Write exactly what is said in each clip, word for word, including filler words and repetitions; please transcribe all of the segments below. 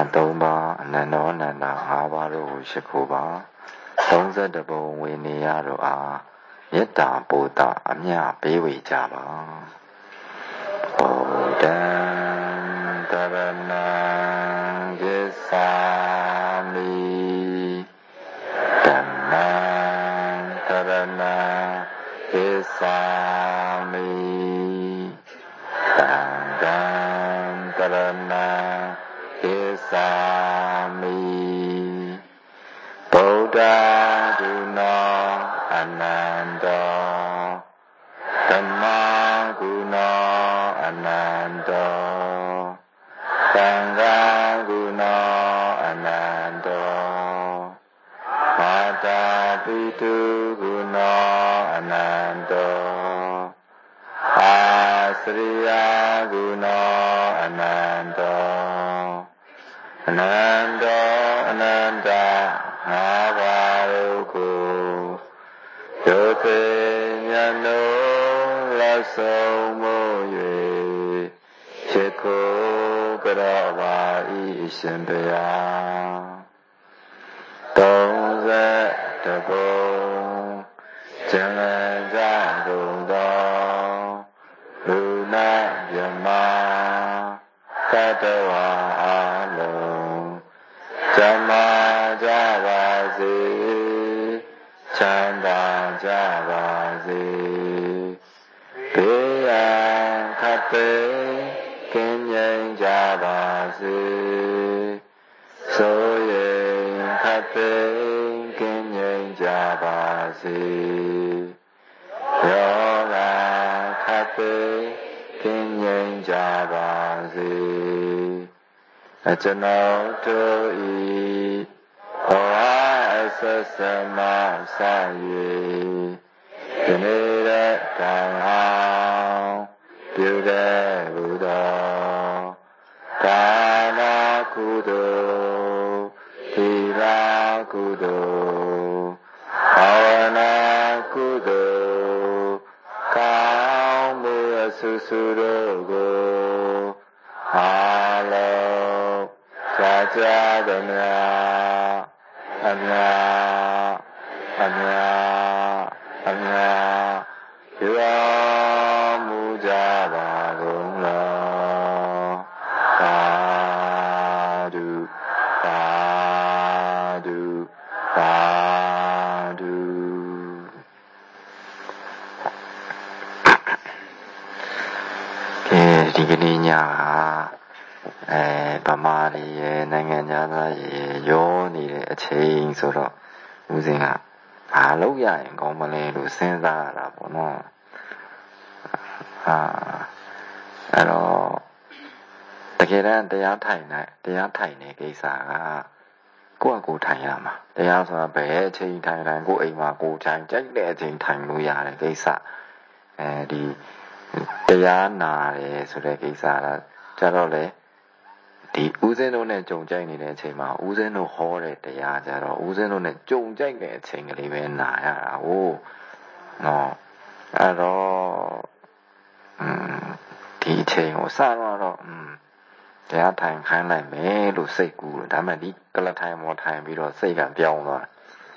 သုံးပါးအနန္တောအနန္တငါးပါးတို့ကိုရှိခိုးပါသုံးဆယ့်တစ်ပုံဝေနေရတို့အားမေတ္တာပို့တာအမြပေးဝေကြပါဩတံတရဏံဂစ္ဆာမိဓမ္မံတရဏံဂစ္ဆာမိသံဃံတရဏံဂစ္ဆာမိဗုဒ္ဓဂုဏောအနန္တောဓမ္မဂုဏောအနန္တောသံဃာဂုဏောအနန္တောမာတာပိတုဂုဏောအနန္တောအာစရိယဂုဏောအနန္တောအနန္တောအနန္တငါးပါးတို့ကိုဒုတိယနုလက်ဆုံးမို့၍ရှိခိုးကြတော်ပါ၏အရှင်ဘုရားသုံးဆယ့်တစ်ပုံကျန်လည်းကြကုန်သောလူနာမြမတတဝါအလုံးကျမ်းမာကြပါစေချမ်းသာကြပါစေဘေးရန်ခတ်သိမ်းကင်းငြိမ်းကြပါစေဆိုရင်ခတ်သိမ်းကင်းငြိမ်းကြပါစေယောဂခတ်သိမ်းကင်းငြိမ်းကြပါစေအကျွန်ုပ်တို့ဤဘဝအဆက်ဆက်မှစ၍ဒီနေ့တဲ့တိုင်အောင်ပြုတဲ့ဘုရားဒါနကုသိုလ်သီလကုသိုလ်ဘာဝနာကုသိုလ်ကောင်းမှုအဆူဆူတို့ကိုအားလုံးကြာကြာသည်များအများအများအများပြုမှုကြပါကုန်လောသာဓုသာဓုသာဓုဒီကနေ့ညအဲဗမာတွေရဲ့နိုင်ငံသားတွေရောနေတဲ့အချိန်ဆိုတော့ဦးစင်ကဘာလုပ်ရရင်ကောင်းမလဲလို့စဉ်းစားရတာပေါ့နော်ဟာအဲ့တော့တကယ်တမ်းတရားထိုင်တဲ့တရားထိုင်တဲ့ကိစ္စကကိုယ့်အကိုထိုင်ရမှာတရားဆိုတာဘယ်အချိန်ထိုင်တိုင်းကိုယ့်အိမ်မှာကိုယ်ထိုင်ကြိုက်တဲ့အချိန်ထိုင်လို့ရတဲ့ကိစ္စအဲဒီတရားနာတယ်ဆိုတဲ့ကိစ္စကကြတော့လေဒီဦးဇင်းတို့နဲ့ကြုံကြိုက်နေတဲ့အချိန်မှာဦးဇင်းတို့ဟောတဲ့တရားကြတော့ဦးဇင်းတို့နဲ့ကြုံကြိုက်တဲ့အချိန်ကလေးပဲနာရတာဟုတ်နော်အဲ့တော့อืมဒီအချိန်ကိုစတော့อืมတရားထိုင်ခိုင်းလိုက်မယ်လို့စိတ်ကူးတယ်ဒါမှမဟုတ်ဒီကလထိုင်မောထိုင်ပြီးတော့စိတ်ကပြောင်းသွား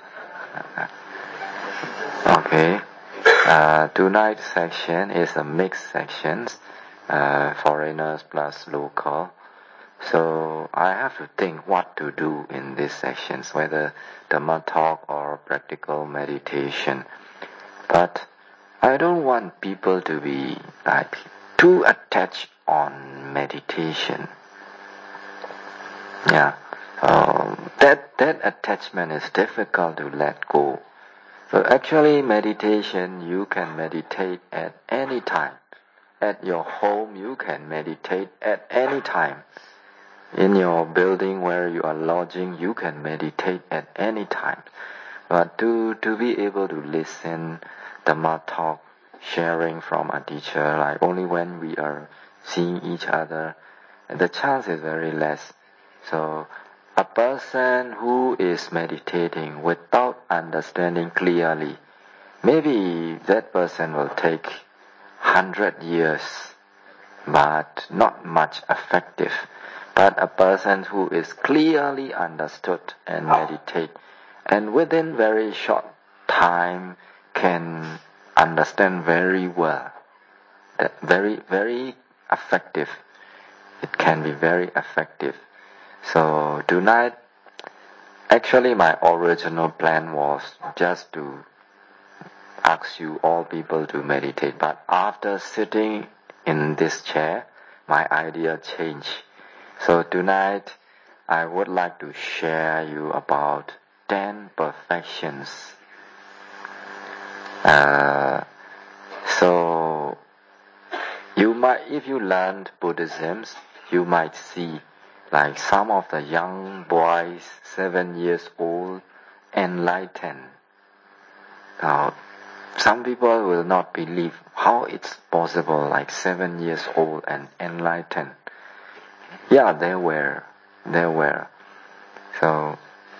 โอเค uh tonight's section is a mixed sections uh foreigners plus local. So I have to think what to do in these sections, whether Dhamma talk or practical meditation. But I don't want people to be like too attached on meditation. Yeah, um, that that attachment is difficult to let go. So actually, meditation you can meditate at any time. At your home, you can meditate at any time. In your building where you are lodging, you can meditate at any time. But to, to be able to listen Dhamma talk, sharing from a teacher, like only when we are seeing each other, the chance is very less. So a person who is meditating without understanding clearly, maybe that person will take hundred years, but not much effective. But a person who is clearly understood and meditate, and within very short time can understand very well, that very, very effective. It can be very effective. So tonight, actually my original plan was just to ask you all people to meditate, but after sitting in this chair, my idea changed. So tonight, I would like to share you about ten perfections. Uh, so, you might, if you learned Buddhism, you might see like some of the young boys, seven years old, enlightened. Now, some people will not believe how it's possible, like seven years old and enlightened. Yeah, they were, they were. So,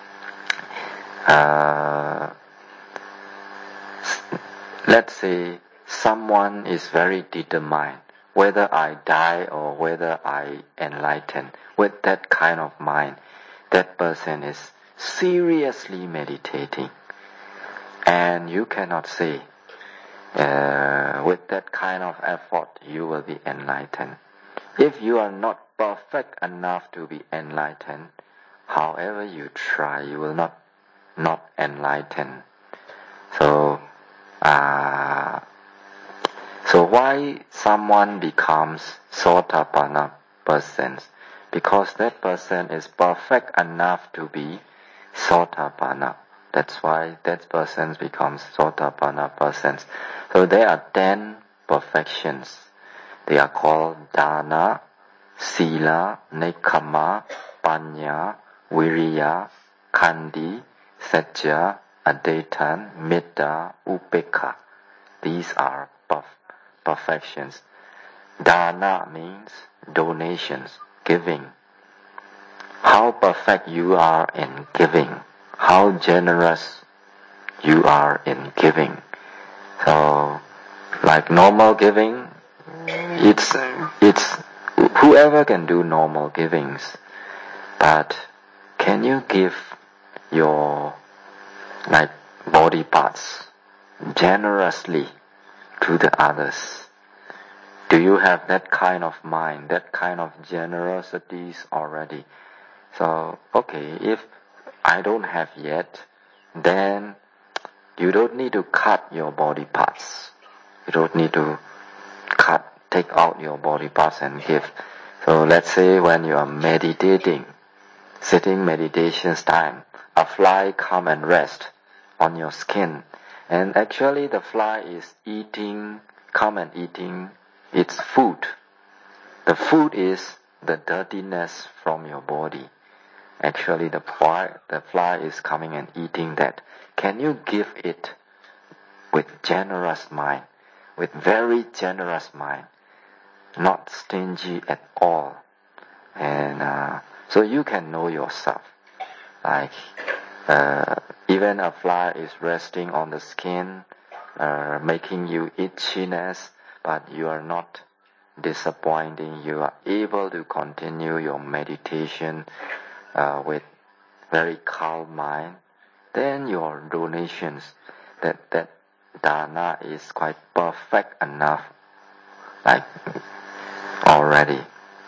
uh, let's say someone is very determined, whether I die or whether I enlighten, with that kind of mind, that person is seriously meditating. And you cannot say, uh, with that kind of effort, you will be enlightened. If you are not perfect enough to be enlightened, however you try, you will not not enlighten. So, uh, so why someone becomes Sotapanna person? Because that person is perfect enough to be Sotapanna. That's why that person becomes Sotapanna persons. So there are ten perfections. They are called Dana, Sila, Nekkhamma, Panya, Viriya, Khandi, Satya, Adaitan, Metta, Upekkha. These are perf- perfections. Dana means donations, giving. How perfect you are in giving. How generous you are in giving. So, like normal giving, it's, it's, whoever can do normal givings, but can you give your, like, body parts generously to the others? Do you have that kind of mind, that kind of generosities already? So, okay, if I don't have yet, then you don't need to cut your body parts. You don't need to cut, take out your body parts and give. So let's say when you are meditating, sitting meditation's time, a fly come and rest on your skin. And actually the fly is eating, come and eating its food. The food is the dirtiness from your body. Actually the fly, the fly is coming and eating that. Can you give it with generous mind, with very generous mind, not stingy at all? And uh, so you can know yourself. Like uh, even a fly is resting on the skin, uh, making you itchiness, but you are not disappointing. You are able to continue your meditation uh, with very calm mind. Then your donations, that that dana is quite perfect enough, like already.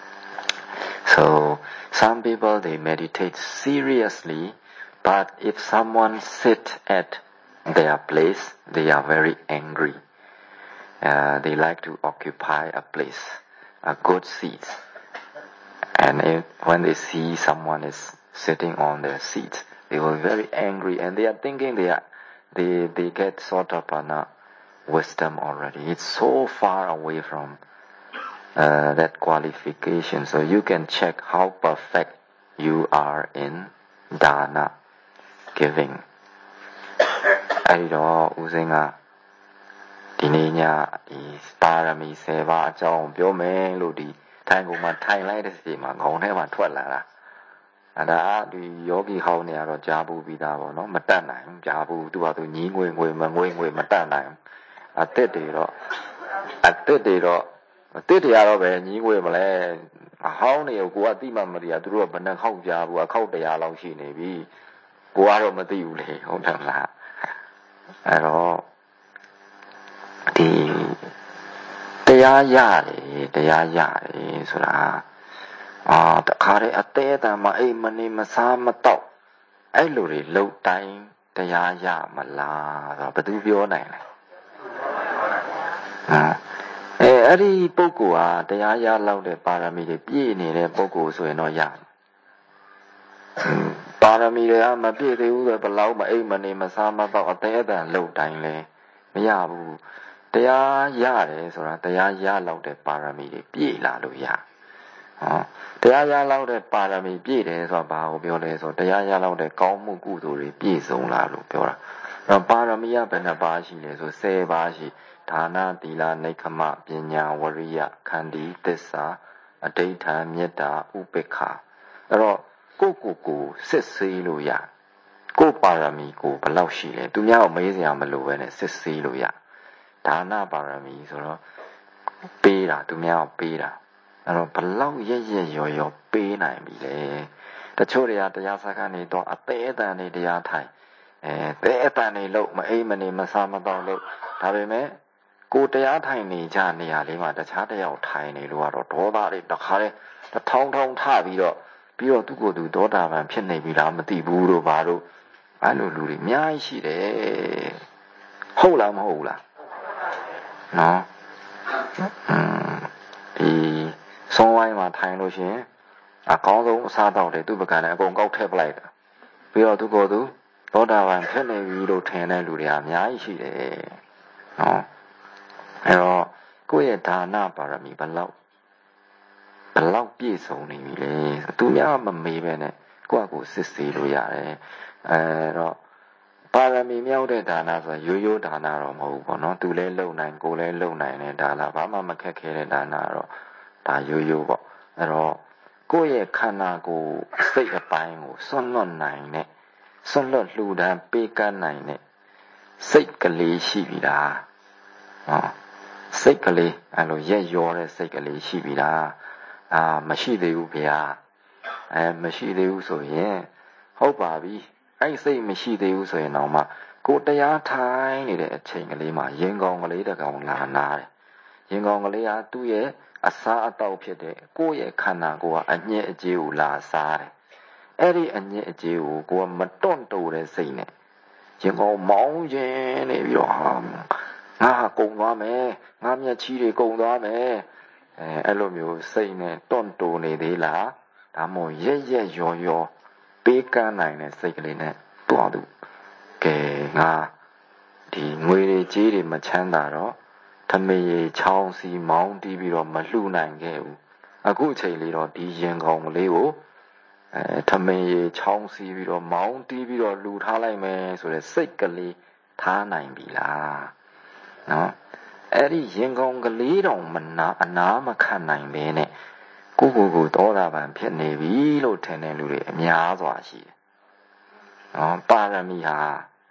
So some people, they meditate seriously, but if someone sit at their place, they are very angry. Uh, they like to occupy a place, a good seat. And if, when they see someone is sitting on their seat, they were very angry, and they are thinking they are, they they get sort of an uh, wisdom already. It's so far away from uh, that qualification. So you can check how perfect you are in dana, giving. အဲ့ဒီတော့ဦးစင်းကဒီနေ့ညဒီပါရမီဆယ်ပါးအကြောင်းပြောမယ်လို့ဒီထိုင်ကုန်မှာထိုင်လိုက်တဲ့စီမှာခေါင်းထဲမှာထွက်လာတာအဲ့ဒါဒီယောဂီဟောင်းတွေကတော့ကြားဘူးပြီးသားပေါ့နော်မတတ်နိုင်ဘူးကြားဘူးသူကသူညီးငွေငွေမငွေငွေမတတ်နိုင်အသက်တွေတော့အသက်တွေတော့တစ်တရားတော့ပဲညီငွေမလဲအဟောင်းနေကိုကိုကတိမှမတည်ရသူတို့ကဘယ်နှခေါက်ကြားဘူးအခေါက်တရားလောက်ရှိနေပြီကိုကတော့မသိဘူးလေဟုတ်တယ်မလားအဲ့တော့ဒီတရားရတယ်တရားရတယ်ဆိုတာအာတခါတည်းအသေးအတန်မအိမ်မနေမစားမတော့အဲ့လိုတွေလှုပ်တိုင်းတရားရမလားဆိုတော့ဘယ်သူပြောနိုင်လဲဟာအဲအဲ့ဒီပုဂ္ဂိုလ်ဟာတရားရလောက်တဲ့ပါရမီတွေပြည့်နေတဲ့ပုဂ္ဂိုလ်ဆိုရင်တော့ရပါရမီတွေကမပြည့်သေးဘူးဆိုဘယ်လောက်မအိမ်မနေမစားမတော့အသေးအတန်လှုပ်တိုင်းလဲမရဘူးတရားရတယ်ဆိုတာတရားရလောက်တဲ့ပါရမီတွေပြည့်လာလို့ရဟောတရားရလောက်တဲ့ပါရမီပြည့်တယ်ဆိုတာဘာကိုပြောလဲဆိုတရားရလောက်တဲ့ကောင်းမှုကုသိုလ်တွေပြည့်စုံလာလို့ပြောတာအဲ့ပါရမီကဘယ်နှပါးရှိလဲဆို၁၀ပါးရှိဒါနသီလနိက္ခမပညာဝရိယခန္တီသစ္စာအဋိဋ္ဌာမေတ္တာဥပေက္ခအဲ့တော့ကိုကိုကိုစစ်ဆေးလို့ရကိုပါရမီကိုဘယ်လောက်ရှိလဲသူများကိုမေးစရာမလိုပဲနဲ့စစ်ဆေးလို့ရဒါနပါရမီဆိုတော့ပေးတာသူများကိုပေးတာအဲ့တော့ဘလောက်ရရရော်ရော်ပေးနိုင်ပြီလေတချို့တွေကတရားစကားနေတော့အသေးအတန်နေတရားထိုင်အဲတဲအတန်နေလို့မအိမ်မနေမစားမတော့လို့ဒါပေမဲ့ကိုတရားထိုင်နေကြနေရလေးမှာတခြားတယောက်ထိုင်နေလို့ကတော့ဒေါသတွေတခါလေထောင်းထောင်းထပြီးတော့ပြီးတော့သူ့ကိုယ်သူဒေါတာပန်ဖြစ်နေပြီလားမသိဘူးတို့ဘာတို့အဲ့လိုလူတွေအများကြီးရှိတယ်ဟုတ်လားမဟုတ်ဘူးလားနော်อืมဒီဆုံးဝိုင်းမှာထိုင်လို့ရှိရင်အကောင်းဆုံးအစားတောက်တယ်သူ့ပကံနဲ့အကုန်ကောက်ထည့်ပလိုက်တာပြီးတော့သူ့ကိုယ်သူသောတာပန်ဖြစ်နေပြီလို့ထင်တဲ့လူတွေအများကြီးရှိတယ်နော်အဲတော့ကိုယ့်ရဲ့ဒါနပါရမီဘယ်လောက်ဘယ်လောက်ပြည့်စုံနေပြီလဲသူများမမေးပဲနဲ့ကိုယ့်အကိုစစ်ဆေးလို့ရတယ်အဲတော့ပါရမီမြောက်တဲ့ဒါနဆိုရိုးရိုးဒါနတော့မဟုတ်ဘူးပေါ့နော်သူလည်းလုံနိုင်ကိုယ်လည်းလုံနိုင်တဲ့ဒါနဘာမှမခက်ခဲတဲ့ဒါနတော့ဒါရိုးရိုးပေါ့အဲတော့ကိုယ့်ရဲ့ခန္ဓာကိုယ်စိတ်အပိုင်းကိုစွန့်လွတ်နိုင်တဲ့စွန့်လွတ်လှူဒန်းပေးကမ်းနိုင်တဲ့စိတ်ကလေးရှိပြီလားဟောစိတ်ကလေးအဲ့လိုရက်ရောတဲ့စိတ်ကလေးရှိပြီလားအာမရှိသေးဘူးဗျာအဲမရှိသေးဘူးဆိုရင်ဟုတ်ပါပြီအဲ့စိတ်မရှိသေးဘူးဆိုရင်တော့မှကိုတရားထိုင်နေတဲ့အချိန်ကလေးမှာရင်ကောင်းကလေးတကောင်လာနာတယ်ရင်ကောင်းကလေးဟာသူ့ရဲ့အစားအသောက်ဖြစ်တဲ့ကိုယ့်ရဲ့ခန္ဓာကိုယ်ကအညစ်အကြေးကိုလာစားတယ်အဲ့ဒီအညစ်အကြေးကိုကိုယ်ကမတွန့်တိုတဲ့စိတ်နဲ့ရင်ကောင်းမောင်းခြင်းနေပြီးတော့ဟာငါကုံသွားမယ်ငါမျက်ချီတွေကုံသွားမယ်အဲအဲ့လိုမျိုးစိတ်နဲ့တွန့်တိုနေသေးလားဒါမှမဟုတ်ရက်ရက်ရော်ရော်ပေးကမ်းနိုင်တဲ့စိတ်ကလေးနဲ့တွားသူကဲငါဒီငွေတွေကြေးတွေမချမ်းသာတော့ထမေချောင်းစီမောင်းတီးပြီးတော့မလှူနိုင်ခဲ့ဘူးအခုအချိန်လေးတော့ဒီရင်ကောင်ကလေးကိုအဲထမေချောင်းစီပြီးတော့မောင်းတီးပြီးတော့လှူထားလိုက်မယ်ဆိုတဲ့စိတ်ကလေးထားနိုင်ပြီလားနော်အဲ့ဒီရင်ကောင်ကလေးတော့မနာအနာမခံနိုင်ပဲနဲ့ကိုကိုကိုသောတာပန်ဖြစ်နေပြီလို့ထင်တဲ့လူတွေအများစွာရှိတယ်နော်ပါရမီဟာ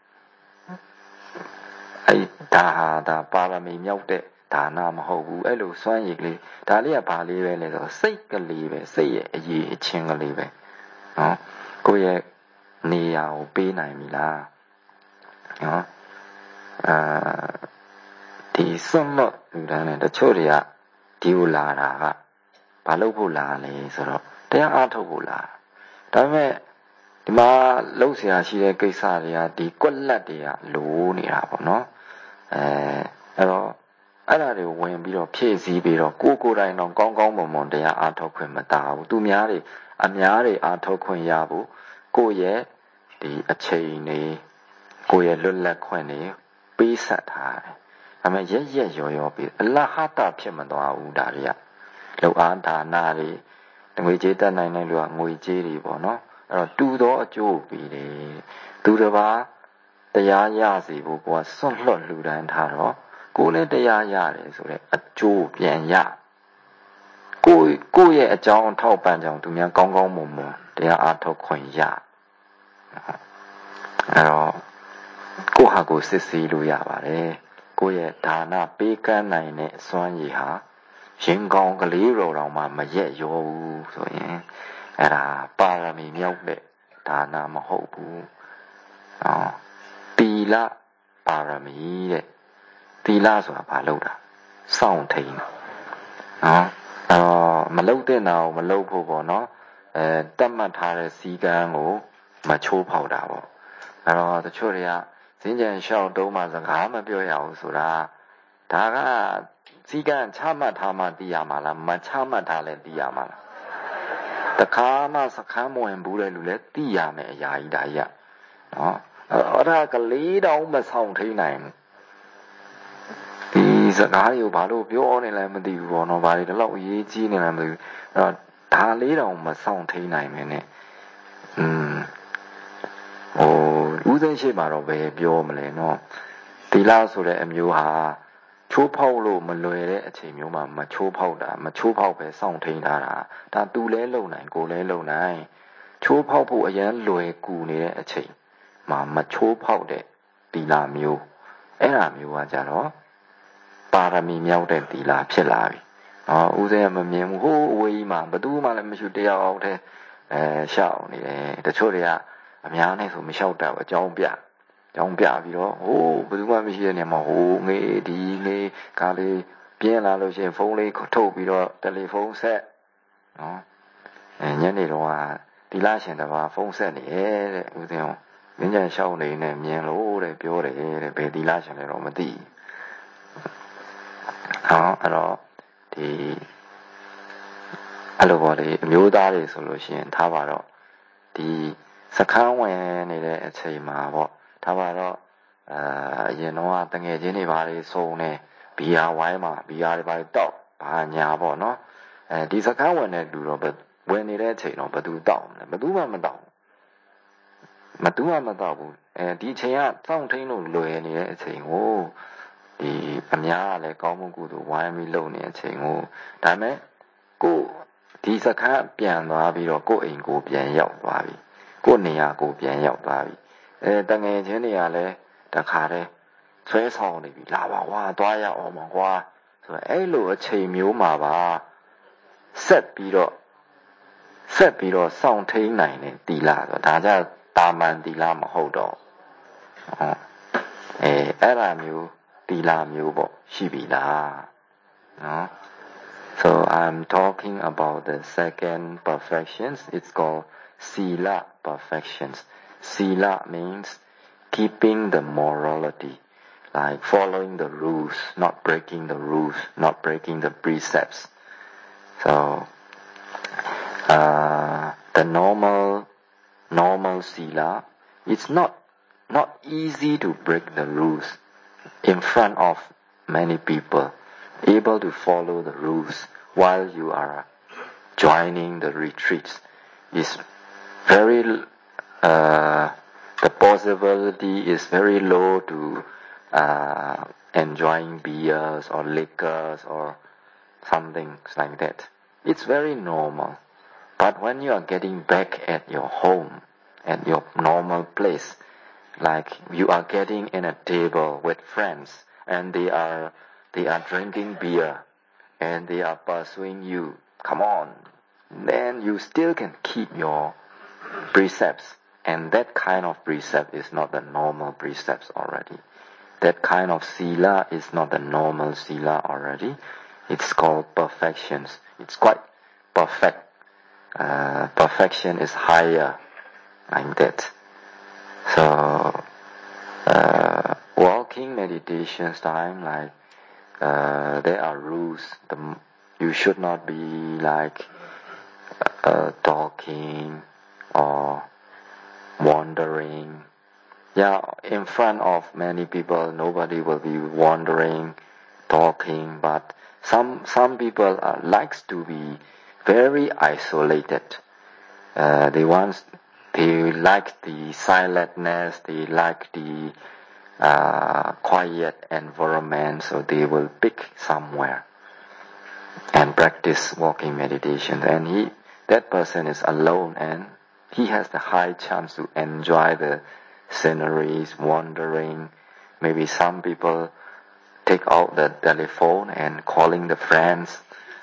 အဲ့ဒါဟာဒါပါရမီမြောက်တဲ့ဒါနမဟုတ်ဘူးအဲ့လိုစွမ်းရည်ကလေးဒါလေးကဘာလေးပဲလဲဆိုတော့စိတ်ကလေးပဲစိတ်ရဲ့အရေးအချင်းကလေးပဲနော်ကိုယ့်ရဲ့နေရာကိုပေးနိုင်ပြီလားနော်အာဒီစွန့်လွတ်လူတန်းနဲ့တချို့တွေကဒီကိုလာတာကဘာလို့ဖို့လာလဲဆိုတော့တရားအားထုတ်ဖို့လာဒါပေမဲ့ဒီမှာလှုပ်ရှားရှိတဲ့ကိစ္စတွေကဒီကွက်လက်တွေကလိုးနေတာပေါ့နော်အဲအဲ့တော့အဲ့ဒါတွေဝင်ပြီးတော့ဖြည့်ဆည်းပြီးတော့ကိုကိုယ်တိုင်တော့ကောင်းကောင်းမွန်မွန်တရားအားထုတ်ခွင့်မတာဘူးသူများတွေအများတွေအားထုတ်ခွင့်ရဖို့ကိုယ့်ရဲ့ဒီအချိန်နေကိုယ့်ရဲ့လွတ်လပ်ခွင့်နေပေးဆက်ထားတယ်ဒါပေမဲ့ရက်ရက်ရော်ရော်ပြီးအလဟတဖြစ်မသွားဘူးဒါတွေကလောအားဒါနာတွေငွေကြေးတတ်နိုင်တဲ့လူကငွေကြေးတွေပေါ့နော်အဲ့တော့တူသောအကျိုးပြီးတယ်သူတစ်ပါးတရားရစီဖို့ကိုကစွန့်လွတ်လူတန်းထားတော့ကိုလည်းတရားရတယ်ဆိုတဲ့အကျိုးပြန်ရကိုကိုရဲ့အကြောင်းထောက်ပံ့ကြောင့်သူများကောင်းကောင်းမွန်မွန်တရားအားထုတ်ခွင့်ရအဲ့တော့ကိုဟာကိုစစ်ဆေးလို့ရပါတယ်ကိုရဲ့ဒါနပေးကမ်းနိုင်တဲ့စွမ်းရည်ဟာရင်ကောင်းကလေးတော်တော်မှမရက်ရောဘူးဆိုရင်အဲ့ဒါပါရမီမြောက်တဲ့ဒါနမဟုတ်ဘူးနော်တီလပါရမီတဲ့တီလဆိုတာဘာလို့တာစောင့်ထိန်နော်အဲ့တော့မလုတ်တဲ့နာကိုမလုတ်ဖို့ပေါ့နော်အဲတက်မှတ်ထားတဲ့စီကံကိုမချိုးဖောက်တာပေါ့အဲ့တော့တချို့တွေကစင်ကြံလျှောက်တုံးမှစကားမပြောရဘူးဆိုတာဒါကစီကံချမှတ်ထားမှသိရမှာလားမချမှတ်ထားလဲသိရမှာလားတခါမှစခန်းမဝင်ဘူးတဲ့လူလဲသိရမယ်အရာကြီးဒါကြီးနော်အဲ့ဒါကလေးတောင်မဆောင်ထိန်နိုင်ဒီစကားကိုဘာလို့ပြောနေလဲမသိဘူးပေါ့နော်ဘာတွေတော့အရေးကြီးနေလဲမသိဘူးအဲ့တော့ဒါလေးတောင်မဆောင်ထိန်နိုင်မင်းနဲ့อืมဟိုဦးသိန်းရှိမှာတော့ဘယ်ပြောမလဲနော်သီလဆိုတဲ့အမျိုးဟာချိုးဖောက်လို့မလွယ်တဲ့အချိန်မျိုးမှာမချိုးဖောက်တာမချိုးဖောက်ပဲစောင့်ထိန်ထားတာဒါသူလဲလုံနိုင်ကိုလဲလုံနိုင်ချိုးဖောက်ဖို့အရန်လွယ်ကူနေတဲ့အချိန်မှာမချိုးဖောက်တဲ့သီလမျိုးအဲ့ဒါမျိုးကကြတော့ပါရမီမြောက်တဲ့သီလဖြစ်လာပြီ။အော်ဦးစင်းကမမြင်ဘူးဟိုးအဝေးကြီးမှာဘယ်သူမှလည်းမရှိတယောက်အောင်တဲ့အဲရှောက်နေတယ်တချို့တွေကအများနဲ့ဆိုမလျှောက်တတ်ဘူးအကြောင်းပြအကြောင်းပြပြီးတော့ဟိုးဘယ်သူမှမရှိတဲ့နေရာမှာဟိုးငေးဒီငေးကားလေးပြင်းလာလို့ရှိရင်ဖုန်းလေးထုတ်ပြီးတော့တယ်လီဖုန်းဆက်နော်အဲညနေတော့ကဒီလရှင်တပါဖုန်းဆက်နေရဲ့တဲ့ဦးစင်းမင်းကြရှောက်နေနဲ့မြင်လို့တဲ့ပြောတယ်တဲ့ဘယ်ဒီလရှင်လဲတော့မသိဟောအဲ့တော့ဒီအဲ့လိုပေါ့လေအမျိုးသားတွေဆိုလို့ရှိရင်ထားပါတော့ဒီစခန်းဝင်နေတဲ့အချိန်မှာပေါ့ထားပါတော့အာအရင်တော့တငယ်ချင်းတွေဘာတွေစုံနေဘီယာဝိုင်းမှာဘီယာတွေဘာတွေတောက်ဘာညာပေါ့နော်အဲဒီစခန်းဝင်တဲ့လူတော့ဝင်နေတဲ့အချိန်တော့ဘယ်သူတောက်မလဲဘယ်သူမှမတောက်မသူမှမတောက်ဘူးအဲဒီအချိန်ကစောင့်ထိန်လို့လွယ်နေတဲ့အချိန်ကိုဒီအများကလည်းကောင်းမှုကုသိုလ်ဝိုင်းပြီးလုပ်နေတဲ့အချိန်ကိုဒါပေမဲ့ကိုဒီစခန်းပြန်သွားပြီးတော့ကိုအိမ်ကိုပြန်ရောက်သွားပြီကိုနေရာကိုပြန်ရောက်သွားပြီအဲတငယ်ချင်းတွေကလည်းတခါတည်းဆွဲဆောင်နေပြီလာပါကွာသွားရအောင်ပါကွာဆိုတော့အဲ့လိုအချိန်မျိုးမှာပါဆက်ပြီးတော့ဆက်ပြီးတော့စောင့်ထိန်နိုင်တဲ့တီလာဆိုဒါကြတာမန်တီလာမဟုတ်တော့ဟုတ်အဲအဲ့ဒါမျိုးတီလာမျိုးပေါ့ရှိပြီလားနော် so I'm talking about the second perfections it's called sila perfections sila means keeping the morality like following the rules not breaking the rules not breaking the precepts so uh, the normal normal sila it's not not easy to break the rules in front of many people able to follow the rules while you are joining the retreats is very uh, the possibility is very low to uh, enjoying beers or liquors or something like that it's very normal but when you are getting back at your home at your normal place like you are getting in a table with friends and they are they are drinking beer and they are pursuing you come on then you still can keep your precepts and that kind of precept is not the normal precepts already that kind of sila is not the normal sila already it's called perfections it's quite perfect uh, perfection is higher like that so uh, walking meditations time like uh, there are rules the, you should not be like uh, talking or wandering yeah in front of many people nobody will be wandering talking but some some people are, likes to be very isolated uh, they want they like the silentness they like the uh, quiet environment so they will pick somewhere and practice walking meditation and he that person is alone and he has the high chance to enjoy the sceneries wandering maybe some people take out the telephone and calling the friends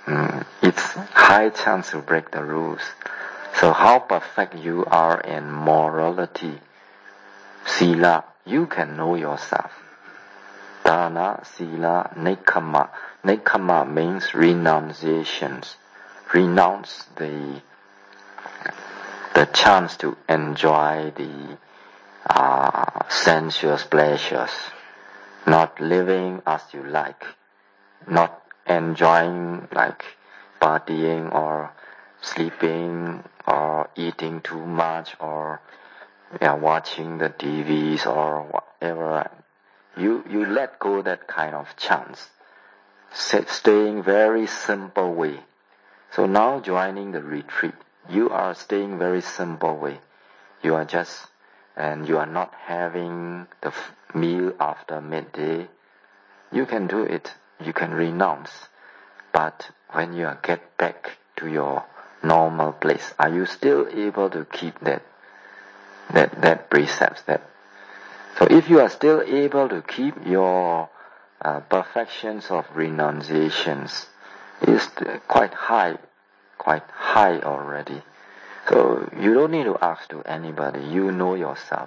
mm, it's high chance to break the rules. So how perfect you are in morality, sila, you can know yourself. Dana, sila, nekkhamma. Nekkhamma means renunciations. Renounce the the chance to enjoy the uh, sensuous pleasures, not living as you like, not enjoying like partying or sleeping or eating too much or yeah, watching the T Vs or whatever. You you let go that kind of chance. Staying very simple way. So now joining the retreat, you are staying very simple way. You are just, and you are not having the f- meal after midday. You can do it. You can renounce. But when you get back to your normal place, are you still able to keep that that that precepts? That so if you are still able to keep your uh, perfections of renunciations, is quite high, quite high already. So you don't need to ask to anybody. You know yourself.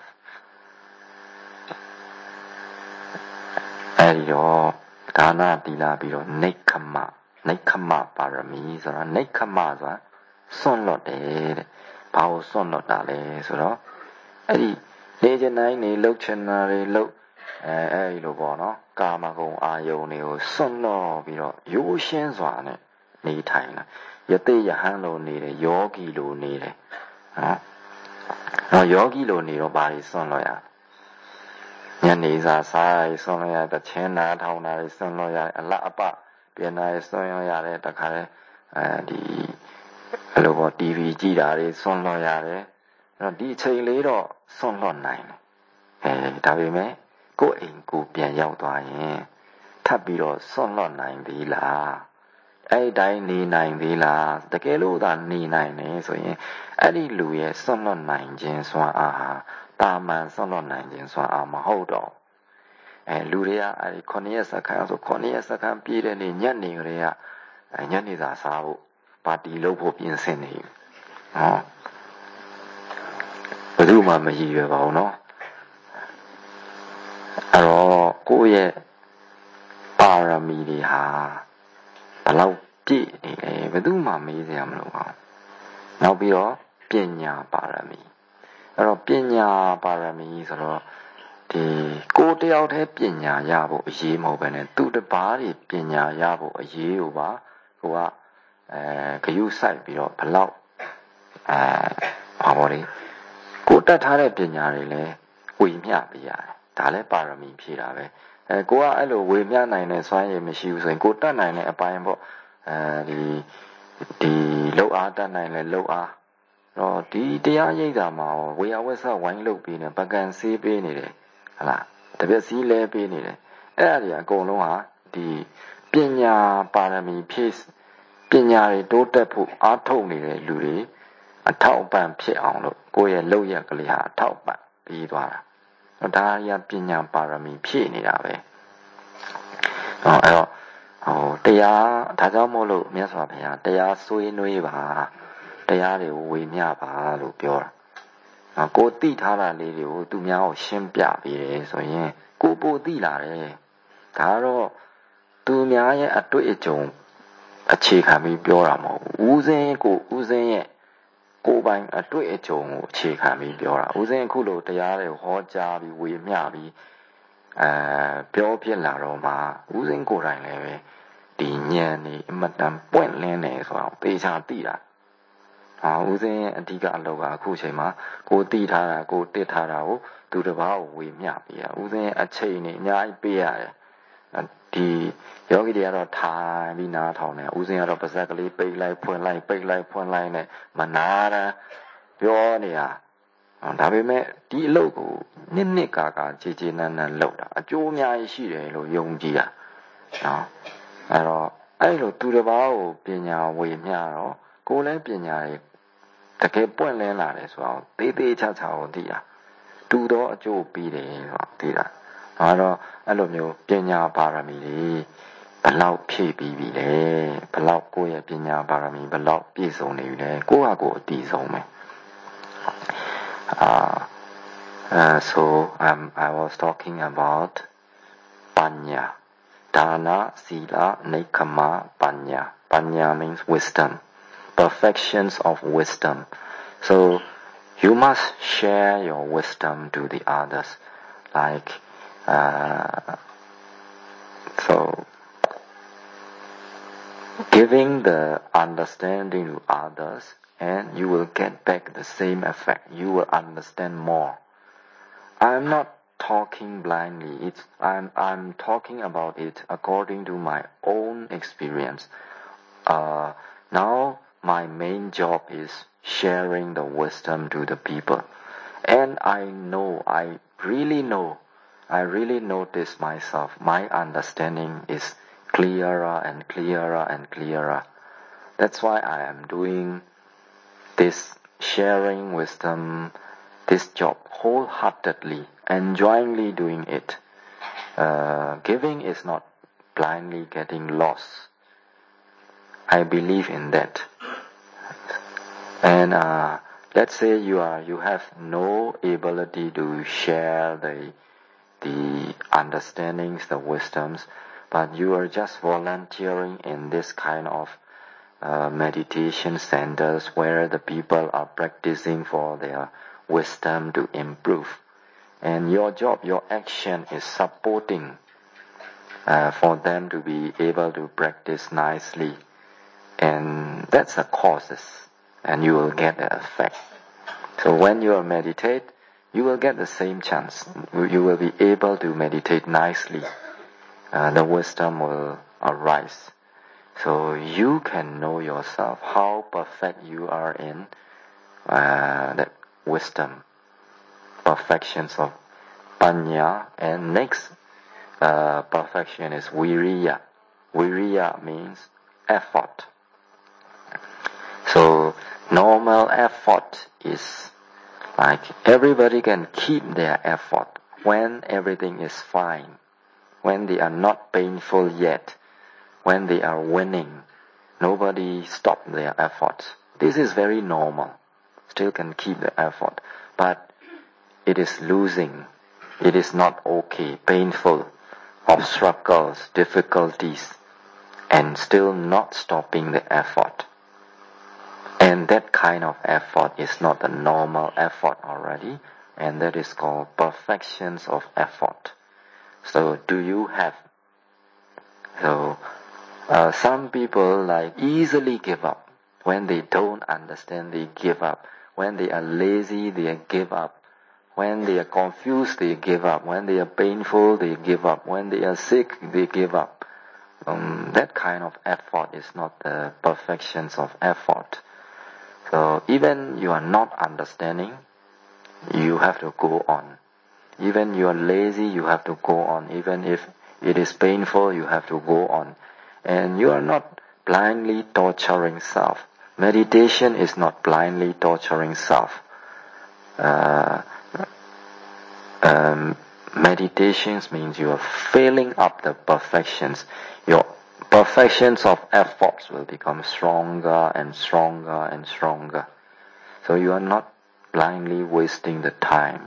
အဲဒီတော့ဒါနသီလပြီးတော့နိက္ခမနိက္ခမပါရမီဆိုတာနိက္ခမဆိုတာစွန့်လွတ်တယ်တဲ့ဘာကိုစွန့်လွတ်တာလဲဆိုတော့အဲ့ဒီနေချင်တိုင်းနေလှုပ်ချင်တာတွေလှုပ်အဲအဲ့ဒီလိုပေါ့နော်ကာမဂုဏ်အာယုန်တွေကိုစွန့်လွတ်ပြီးတော့ရိုးရှင်းစွာနဲ့နေထိုင်တာယတိယဟန်လိုနေတယ်ယောဂီလိုနေတယ်နော်တော့ယောဂီလိုနေတော့ဘာတွေစွန့်လွတ်ရညနေစာစားစွန့်လွတ်ရတဲ့ချင်းနာထောင်တာတွေစွန့်လွတ်ရအလအပပြင်တာတွေစွန့်လွတ်ရတဲ့တခါလဲအဲဒီဘယ်လိုပေါ့ တီဗီ ကြည့်တာတွေစွန့်လွတ်ရတယ်အဲ့တော့ဒီအချိန်လေးတော့စွန့်လွတ်နိုင်တယ်အဲဒါပေမဲ့ကိုယ်အိမ်ကိုပြန်ရောက်သွားရင်ထပ်ပြီးတော့စွန့်လွတ်နိုင်သေးလားအဲ့တိုင်းနေနိုင်သေးလားတကယ်လို့သာနေနိုင်နေဆိုရင်အဲ့ဒီလူရဲ့စွန့်လွတ်နိုင်ခြင်းစွမ်းအားဟာတာမန်စွန့်လွတ်နိုင်ခြင်းစွမ်းအားမဟုတ်တော့အဲလူတွေကအဲ့ဒီခုနှစ်ရက်စက္ကန့်ဆိုခုနှစ်ရက်စက္ကန့်ပြည့်တဲ့နေ့ညနေကလေးကညနေစာစားဖို့ပါတီလုပ်ဖို့ပြင်ဆင်နေဟောဘယ်သူမှမရည်ရွယ်ပါဘူးနော်အဲ့တော့ကိုယ့်ရဲ့ပါရမီတွေဟာဘလောက်ပြည့်နေလဲဘယ်သူမှမေးစရာမလိုပါဘူးနောက်ပြီးတော့ပညာပါရမီအဲ့တော့ပညာပါရမီဆိုတော့ဒီကိုယ်တယောက်တည်းပညာရဖို့အရေးမဟုတ်ပဲနဲ့သူတစ်ပါးတွေပညာရဖို့အရေးကိုပါကိုကအဲဂယုစိုက်ပြီးတော့ဘလောက်အဲဘာပေါ်လေကိုတတ်ထားတဲ့ပညာတွေလည်းဝေမျှပေးရတယ်ဒါလည်းပါရမီဖြည့်တာပဲအဲကိုကအဲ့လိုဝေမျှနိုင်တဲ့စွမ်းရည်မရှိဘူးဆိုရင်ကိုတတ်နိုင်တဲ့အပိုင်းပေါ့အဲဒီဒီလောက်အားတတ်နိုင်လဲလောက်အားတော့ဒီတရားရိပ်တာမှာဝေယဝက်ဆဝိုင်းလုပ်ပြီးနေပကံဆေးပေးနေတယ်ဟလားတပြက်စီးလဲပေးနေတယ်အဲ့ဒါတွေအကုန်လုံးဟာဒီပညာပါရမီဖြည့်ပညာတွေတိုးတက်ဖို့အားထုတ်နေတဲ့လူတွေအထောက်အပံ့ဖြစ်အောင်လို့ကိုယ့်ရဲ့လုပ်ရက်ကလေးဟာအထောက်အပံ့ပြီးသွားတာဒါရပညာပါရမီဖြည့်နေတာပဲဟောအဲ့တော့ဟိုတရားဒါကြောင့်မို့လို့မြတ်စွာဘုရားတရားဆွေးနွေးပါတရားတွေကိုဝေမျှပါလို့ပြောတာကိုသိထားတာလေးတွေကိုသူများကိုရှင်းပြပေးတယ်ဆိုရင်ကိုပိုသိလာတယ်ဒါတော့သူများရဲ့အတွေ့အကြုံအခြေခံပြီးပြောတာမဟုတ်ဘူးဦးစင်းကိုဦးစင်းရဲ့ကိုယ်ပိုင်အတွေ့အကြုံကိုအခြေခံပြီးပြောတာဦးစင်းအခုလိုတရားတွေဟောကြားပြီးဝေမျှပြီးအဲပြောဖြစ်လာတော့မှဦးစင်းကိုယ်တိုင်လည်းပဲဒီဉာဏ်นี่အမတန်ပွင့်လင်းနေဆိုတော့သေချာသိတာဟာဦးစင်းရဲ့အဓိကအလုပ်ကအခုချိန်မှာကိုသိထားတာကိုတစ်ထားတာကိုသူတစ်ပါးကိုဝေမျှပေးရဦးစင်းရဲ့အချိန်นี่အများကြီးပေးရတယ်ဒီယောဂီတွေကတော့ထိုင်ပြီးနားထောင်နေဦးစင်းကတော့ပါဇက်ကလေးပိတ်လိုက်ဖွင့်လိုက်ပိတ်လိုက်ဖွင့်လိုက်နဲ့မနာတာပြောနေတာဒါပေမဲ့ဒီအလုပ်ကိုနှစ်နှစ်ကာကာခြေခြေနန်းနန်းလုပ်တာအကျိုးအများကြီးရှိတယ်လို့ယုံကြည်တာနော်အဲ့တော့အဲ့လိုသူတစ်ပါးကိုပညာဝေမျှတော့ကိုယ်လည်းပညာတွေတကယ်ပွင့်လင်းလာတယ်ဆိုတော့သေးသေးချာချာကိုသိတာတူတော့အကျိုးပြီးတယ်ဆိုတော့သိတာဒါတော့အဲ့လိုမျိုးပညာပါရမီတွေပလောက်ဖြည့်ပြီးပြီလဲဘလောက်ကိုယ့်ရဲ့ပညာပါရမီဘလောက်ပြည့်စုံနေပြီလဲကိုယ့်ဟာကိုယ်အတည်ဆုံးပဲ uh, uh, so um, I was talking about panya dana sila nekkhamma panya panya means wisdom perfections of wisdom so you must share your wisdom to the others like uh, so giving the understanding to others and you will get back the same effect you will understand more I'm not talking blindly it's I'm I'm talking about it according to my own experience uh, now my main job is sharing the wisdom to the people and I know I really know I really notice myself my understanding is clearer and clearer and clearer that's why I am doing this sharing wisdom this job wholeheartedly enjoyingly doing it uh, giving is not blindly getting lost I believe in that and uh, let's say you are you have no ability to share the the understandings the wisdoms but you are just volunteering in this kind of uh, meditation centers where the people are practicing for their wisdom to improve and your job your action is supporting uh, for them to be able to practice nicely and that's the causes and you will get the effect so when you meditate you will get the same chance you will be able to meditate nicely uh, the wisdom will arise so you can know yourself how perfect you are in uh, that wisdom perfections of panya and next uh, perfection is viriya viriya means effort so normal effort is like everybody can keep their effort when everything is fine when they are not painful yet when they are winning nobody stop their efforts this is very normal still can keep the effort but it is losing it is not okay painful of struggles difficulties and still not stopping the effort and that kind of effort is not a normal effort already and that is called perfections of effort so do you have so uh, some people like easily give up when they don't understand they give up when they are lazy they give up when they are confused they give up when they are painful they give up when they are sick they give up um, that kind of effort is not the perfections of effort so even you are not understanding you have to go on even you are lazy you have to go on even if it is painful you have to go on and you are not blindly torturing self meditation is not blindly torturing self uh, um, meditations means you are filling up the perfections your perfections of efforts will become stronger and stronger and stronger so you are not blindly wasting the time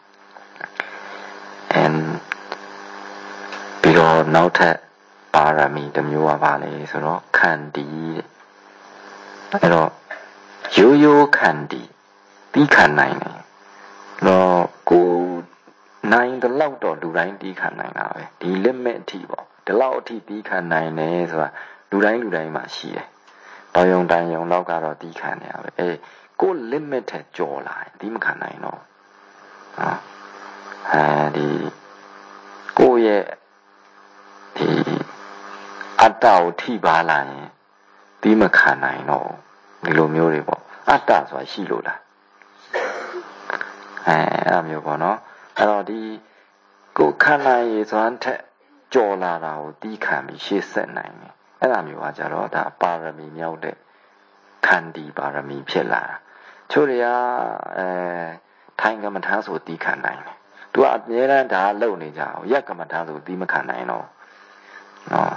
and ပြီးတော့နောက်ထပ်ပါရမီတစ်မျိုးကပါလေဆိုတော့ခန္တီအဲ့တော့ရိုးရိုးခန္တီပြီးခံနိုင်တယ်တော့ကိုနိုင်တဲ့လောက်တော့လူတိုင်းပြီးခံနိုင်တာပဲဒီ limit အထိပေါ့ဒီလောက်အထိပြီးခံနိုင်တယ်ဆိုတာလူတိုင်းလူတိုင်းမှာရှိတယ်တော်ယုံတန်ယုံလောက်ကတော့ပြီးခံနေရပဲအဲကို limit ထက်ကျော်လာရင်ပြီးမခံနိုင်တော့ဟာအဲဒီကိုရဲ့ဒီအတ္တကိုထိပါလာရင်ပြီးမခံနိုင်တော့ဒီလိုမျိုးတွေပေါ့အတ္တဆိုတာရှိလို့လားအဲအဲ့လိုမျိုးပေါ့နော်အဲ့တော့ဒီကိုခန္ဓာရည်စွမ်းထက်ကျော်လာတာကိုတီးခံပြီးရှေ့ဆက်နိုင်တယ်အဲ့လိုမျိုးကကြတော့ဒါပါရမီမြောက်တဲ့ခန္တီပါရမီဖြစ်လာတာချို့တွေကအဲထိုင်ကမ္မထာဆိုတီးခံနိုင်တယ်သူကအမြဲတမ်းဒါလုံနေကြအောင်ရက်ကမ္မထာဆိုတီးမခံနိုင်တော့နော်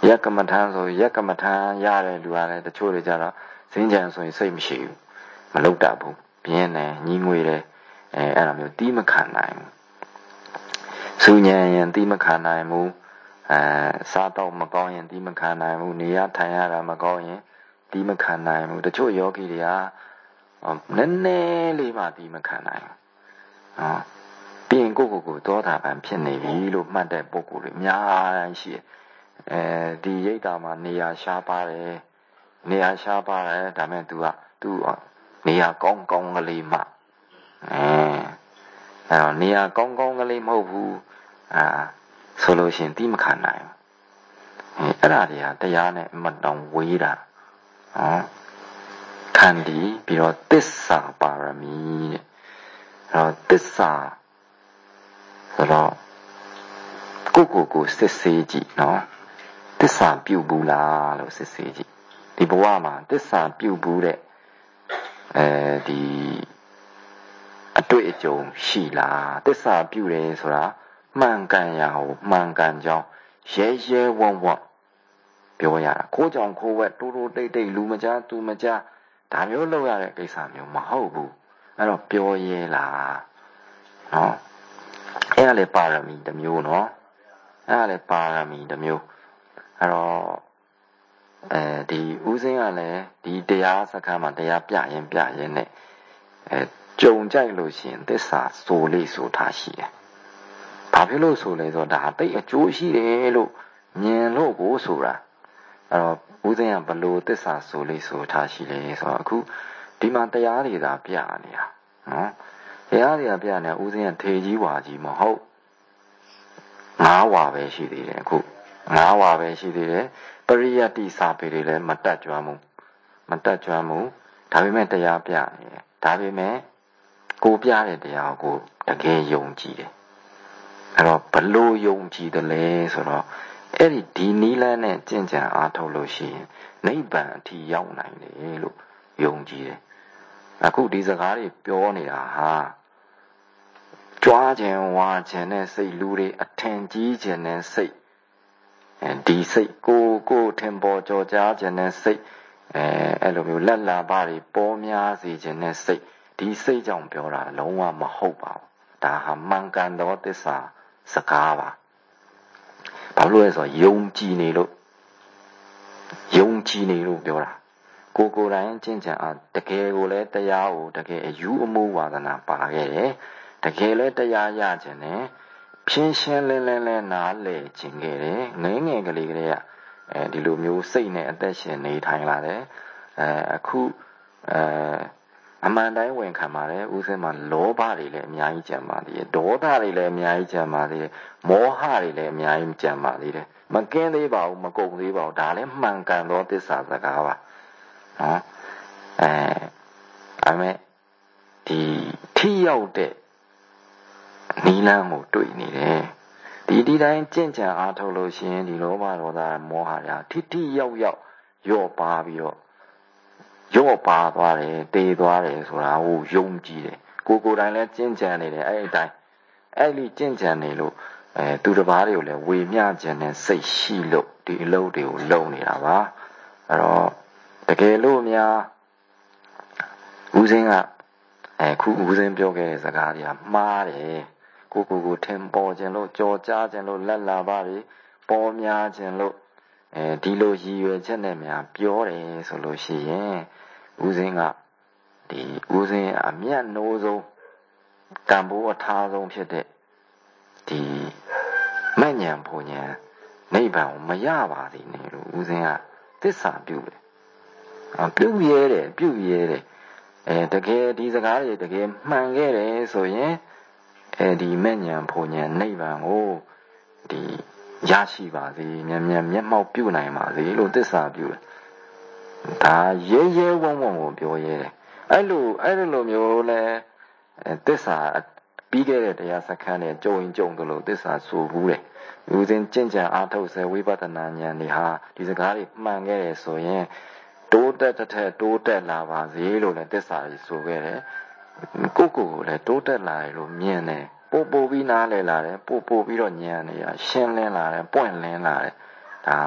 ရကမ္မထံဆိုရကမ္မထံရတဲ့လူကလည်းတချို့တွေကြတော့စင်ကြံဆိုရင်စိတ်မရှိဘူးမလုပ်တတ်ဘူးပြင်းတယ်ညီးငွေတယ်အဲအဲ့လိုမျိုးတီးမခံနိုင်ဘူးစူညံရင်တီးမခံနိုင်ဘူးအဲစားတော့မကောင်းရင်တီးမခံနိုင်ဘူးနေရထိုင်ရတာမကောင်းရင်တီးမခံနိုင်ဘူးတချို့ယောဂီတွေကနည်းနည်းလေးမှတီးမခံနိုင်ဘူးဟောပြီးရင်ကိုကိုကိုသောတာပန်ဖြစ်နေပြီလို့မှတ်တဲ့ပုဂ္ဂိုလ်တွေအများကြီးရှိတယ်အဲဒီရိတ်တာမှာနေရာရှားပါတယ်နေရာရှားပါတယ်ဒါမဲ့ तू က तू နေရာကောင်းကောင်းကလေးမှအဲအဲတော့နေရာကောင်းကောင်းကလေးမဟုတ်ဘူးအာဆိုလို့ရှိရင်တီးမခံနိုင်ဘူးအဲအဲ့ဒါတွေကတရားနဲ့အမတောင်ဝေးတာဟောခန္တီပြီးတော့သစ္စာပါရမီတဲ့အဲတော့သစ္စာဆိုတော့ကိုကိုကိုစစ်ဆေးကြည့်နော်သစ္စာပြုတ်ဘူးလားလို့စစ်ဆေးကြည့်ဒီဘဝမှာသစ္စာပြုတ်ဘူးတဲ့အဲဒီအတွေ့အကြုံရှိလားသစ္စာပြုတ်တယ်ဆိုတာမှန်ကန်ရအောင်မှန်ကန်ကြောင်းရဲရဲဝံ့ဝံ့ပြောရတာခိုးကြောင်ခိုးဝက်တိုးတိုးတိတ်တိတ်လူမကြားသူမကြားဒါမျိုးလုပ်ရတဲ့ကိစ္စမျိုးမဟုတ်ဘူးအဲ့တော့ပြောရဲလားနော်အဲ့ဒါလေပါရမီတစ်မျိုးနော်အဲ့ဒါလေပါရမီတစ်မျိုးအဲ့တော့အဲဒီဥစဉ်ကလည်းဒီတရားစခန်းမှာတရားပြရင်ပြရင်နဲ့အဲကြုံကြိုက်လို့ရှိရင်သစ္စာဆိုလေးဆိုထားရှိတယ်။ဘာဖြစ်လို့ဆိုလဲဆိုတော့ဒါတိတ်အကျိုးရှိတယ်လို့မြင်လို့ကိုဆိုတာအဲ့တော့ဥစဉ်ကဘလို့သစ္စာဆိုလေးဆိုထားရှိလဲဆိုတော့အခုဒီမှာတရားတွေသာပြနေတာနော်တရားတွေကပြနေဥစဉ်ကထေကြီးဝါကြီးမဟုတ်ငါးဝါပဲရှိသေးတယ်အခုငါးဝါပဲရှိသေးတယ်ပရိယတ္တိစာပေတွေလည်းမတတ်ကြွမှုမတတ်ကြွမှုဒါပေမဲ့တရားပြနေတယ်ဒါပေမဲ့ကိုပြတဲ့တရားကိုတကယ်ယုံကြည်တယ်အဲ့တော့ဘလို့ယုံကြည်တယ်လဲဆိုတော့အဲ့ဒီဒီနီးလန်းနဲ့ကျင့်ကြံအားထုတ်လို့ရှိရင်နိဗ္ဗာန်အထိရောက်နိုင်တယ်လို့ယုံကြည်တယ်အခုဒီစကားတွေပြောနေတာဟာကြွားခြင်းဝါခြင်းနဲ့စိတ်လူတွေအထင်ကြီးခြင်းနဲ့စိတ်အဲဒီစိတ်ကိုကိုထင်ပေါ်ကြော်ကြားခြင်းနဲ့စိတ်အဲအဲ့လိုမျိုးလက်လာပါတွေပေါ်များစေခြင်းနဲ့စိတ်ဒီစိတ်ကြောင့်ပြောတာလုံးဝမဟုတ်ပါဘူးဒါဟာမှန်ကန်သောသစ္စာစကားပါဘာလို့လဲဆိုတော့ယုံကြည်နေလို့ယုံကြည်နေလို့ပြောတာကိုကိုယ်တိုင်ကျင့်ကြံအားတကယ်ကိုလည်းတရားကိုတကယ်အယူအမှုဝါဒနာပါခဲ့တယ်တကယ်လည်းတရားရခြင်းနဲ့ဖြင်းရှင်းလင်းလင်းလဲနားလည်ခြင်းခဲ့တယ်ငယ်ငယ်ကလေးကလေးကအဲဒီလိုမျိုးစိတ်နဲ့အသက်ရှင်နေထိုင်လာတယ်အဲအခုအဲအမှန်တိုင်းဝင်ခံပါတယ်ဥစဉ်မှာလောဘတွေလည်းအများကြီးကြံပါသေးတယ်ဒေါသတွေလည်းအများကြီးကြံပါသေးတယ်မောဟတွေလည်းအများကြီးကြံပါသေးတယ်မကင်းသေးပါဘူးမကုန်သေးပါဘူးဒါလည်းမှန်ကန်သောသစ္စာစကားပါနော်အဲအမေဒီထိရောက်တဲ့နီလန်းကိုတွေ့နေတယ်ဒီဒီတိုင်းကြင့်ကြံအားထုတ်လို့ရှိရင်ဒီလောဘဒေါသမောဟတွေထိထိရောက်ရောက်ရော့ပါပြီးတော့ရော့ပါသွားတယ်တေးသွားတယ်ဆိုတာကိုယုံကြည်တယ်ကိုကိုယ်တိုင်လည်းကြင့်ကြံနေတယ်အဲ့ဒီတိုင်းအဲ့ဒီကြင့်ကြံနေလို့အဲသူတစ်ပါးတွေကိုလည်းဝေမျှခြင်းနဲ့စိတ်ရှိလို့ဒီအလုပ်တွေကိုလုပ်နေတာပါအဲ့တော့တကယ်လို့များဦးစင်းကအခုဦးစင်းပြောခဲ့တဲ့စကားတွေကမှားတယ်ကိုကိုကိုထင်ပေါ်ခြင်းလို့ကြော်ကြားခြင်းလို့လက်လာပါပြီပေါ်များခြင်းလို့အဲဒီလိုရည်ရွယ်ချက်နဲ့များပြောတယ်ဆိုလို့ရှိရင်ဦးစင်းကဒီဦးစင်းအမျက်နှိုးဆုံးတန်ဖိုးအထားဆုံးဖြစ်တဲ့ဒီမဲ့ညံဘုံညံနိဗ္ဗာန်ကိုမရပါသေးနဲ့လို့ဦးစင်းကသစ္စာပြုတယ်ပြုရဲတယ်ပြုရဲတယ်အဲတကယ်ဒီစကားတွေတကယ်မှန်ခဲ့တယ်ဆိုရင်အဲဒီမဲ့ညံဘုံညံနိဗ္ဗာန်ကိုဒီရရှိပါစေမြန်မြန်မျက်မှောက်ပြုနိုင်ပါစေလို့သစ္စာပြုတယ်ဒါရဲရဲဝံ့ဝံ့ကိုပြောရဲတယ်အဲ့လိုအဲ့လိုမျိုးလဲသစ္စာပြီးခဲ့တဲ့တရားစခန်းနဲ့ကြုံရင်ကြုံတယ်လို့သစ္စာဆိုဘူးတယ်ဦးစဉ်ကျင့်ကြံအားထုတ်စေဝိပဿနာဉာဏ်တွေဟာဒီစကားတွေမှန်ခဲ့တယ်ဆိုရင်တိုးတက်တဲ့တိုးတက်လာပါစေလို့လည်းသစ္စာကြီးဆိုခဲ့တယ်ကိုကိုကိုလည်းတိုးတက်လာတယ်လို့မြင်တယ်ပို့ပို့ပြီးနားလည်လာတယ်ပို့ပို့ပြီးတော့ဉာဏ်တွေရှင်းလင်းလာတယ်ပွင့်လင်းလာတယ်ဒါ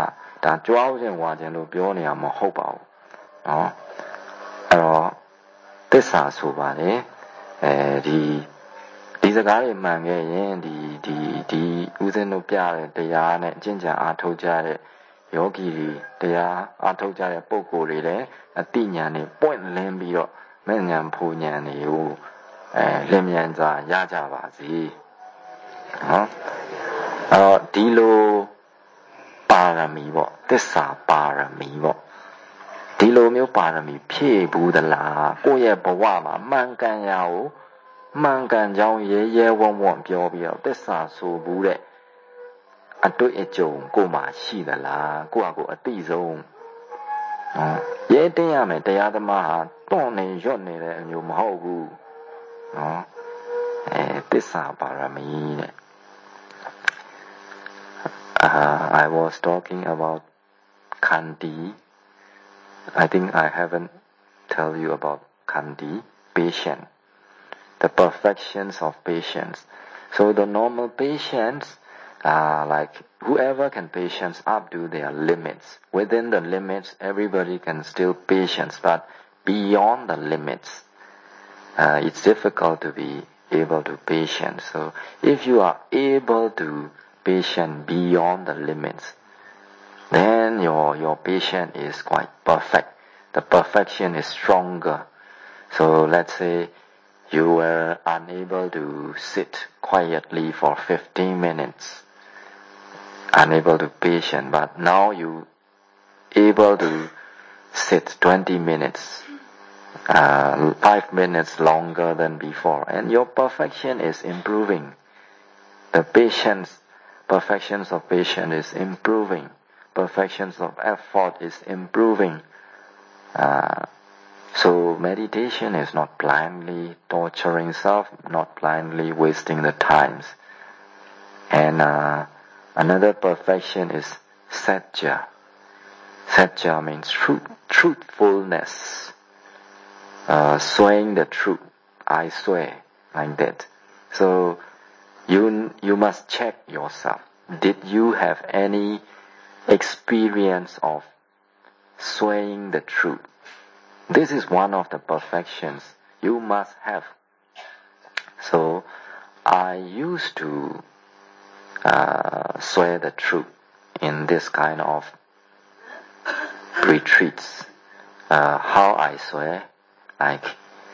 ဒါကြွားခြင်းဝါခြင်းလို့ပြောနေရမှာဟုတ်ပါဘူးနော်အဲ့တော့သစ္စာဆိုပါတယ်အဲဒီဒီစကားတွေမှန်ခဲ့ရင်ဒီဒီဒီဦးဇင်းတို့ပြတဲ့တရားနဲ့အကျင့်ကြံအားထုတ်ကြတဲ့ယောဂီတွေတရားအားထုတ်ကြတဲ့ပုဂ္ဂိုလ်တွေလည်းအတိညာနဲ့ပွင့်လင်းပြီးတော့မဲ့ညာဖူညာတွေကိုအဲလင်းမြန်စွာရကြပါစေနော်အဲ့တော့ဒီလိုပါရမီပေါ့သစ္စာပါရမီပေါ့ဒီလိုမျိုးပါရမီဖြည့်ဘူးသလားကိုယ့်ရဲ့ဘဝမှာမှန်ကန်ရာကိုမှန်ကန်ကြောင်းရဲရဲဝံ့ဝံ့ပြောပြီးတော့သစ္စာဆိုဘူးတဲ့အတွေ့အကြုံကိုမှရှိသလားကိုယ့်အကိုအတိဆုံးနော်ရဲတင်းရမယ်တရားသမားဟာတွန့်နေရွတ်နေတဲ့အမျိုးမဟုတ်ဘူးနော်အဲသစ္စာပါရမီတဲ့Uh, I was talking about Khandi. I think I haven't tell you about Khandi, patience, the perfections of patience. So the normal patience, uh, like whoever can patience up to their limits. Within the limits, everybody can still patience, but beyond the limits, uh, it's difficult to be able to patience. So if you are able to patient beyond the limits, then your your patience is quite perfect. The perfection is stronger. So let's say you were unable to sit quietly for fifteen minutes, unable to patient, but now you able to sit twenty minutes, uh, five minutes longer than before, and your perfection is improving. The patience Perfections of patience is improving. Perfections of effort is improving. Uh, so meditation is not blindly torturing self, not blindly wasting the times. And uh, another perfection is satya. Satya means truth, truthfulness. Uh, swearing the truth. I swear like that. So You you must check yourself. Did you have any experience of swearing the truth? This is one of the perfections you must have. So I used to uh, swear the truth in this kind of retreats. Uh, how I swear, like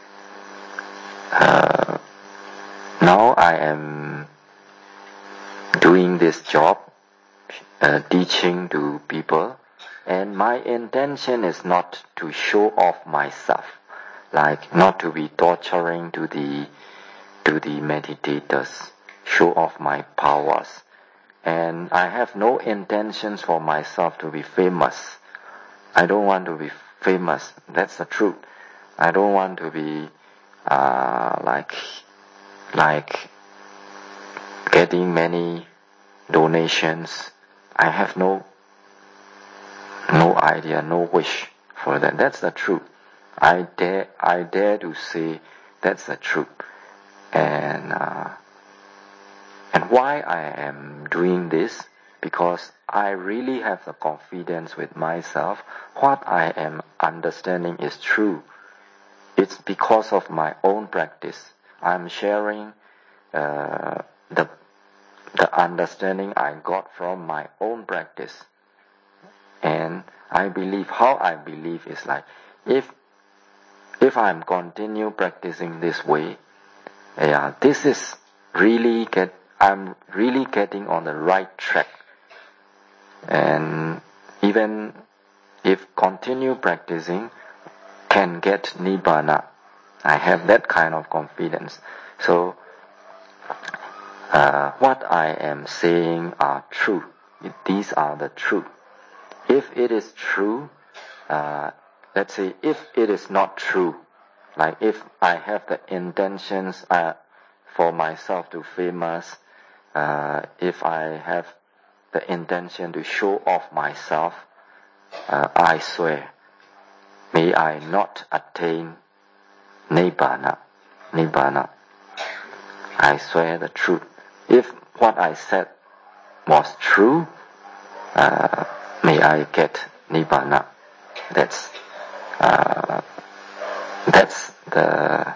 uh, now I am doing this job, uh, teaching to people, and my intention is not to show off myself, like not to be torturing to the to the meditators, show off my powers, and I have no intentions for myself to be famous. I don't want to be famous. That's the truth. I don't want to be uh, like like getting many donations. I have no no idea, no wish for that. That's the truth. I dare I dare to say that's the truth. And uh, and why I am doing this? Because I really have the confidence with myself. What I am understanding is true. It's because of my own practice. I'm sharing uh, the the understanding I got from my own practice. And I believe, how I believe is like, if if I'm continue practicing this way, yeah, this is really get, I'm really getting on the right track. And even if continue practicing, can get Nibbana. I have that kind of confidence. So, Uh, what I am saying are true. These are the truth. If it is true, uh, let's say if it is not true, like if I have the intentions uh, for myself to famous, uh, if I have the intention to show off myself, uh, I swear, may I not attain Nibbana. Nibbana. I swear the truth. If what I said was true, uh, may Maybe I get Nibbana. That's uh, that's the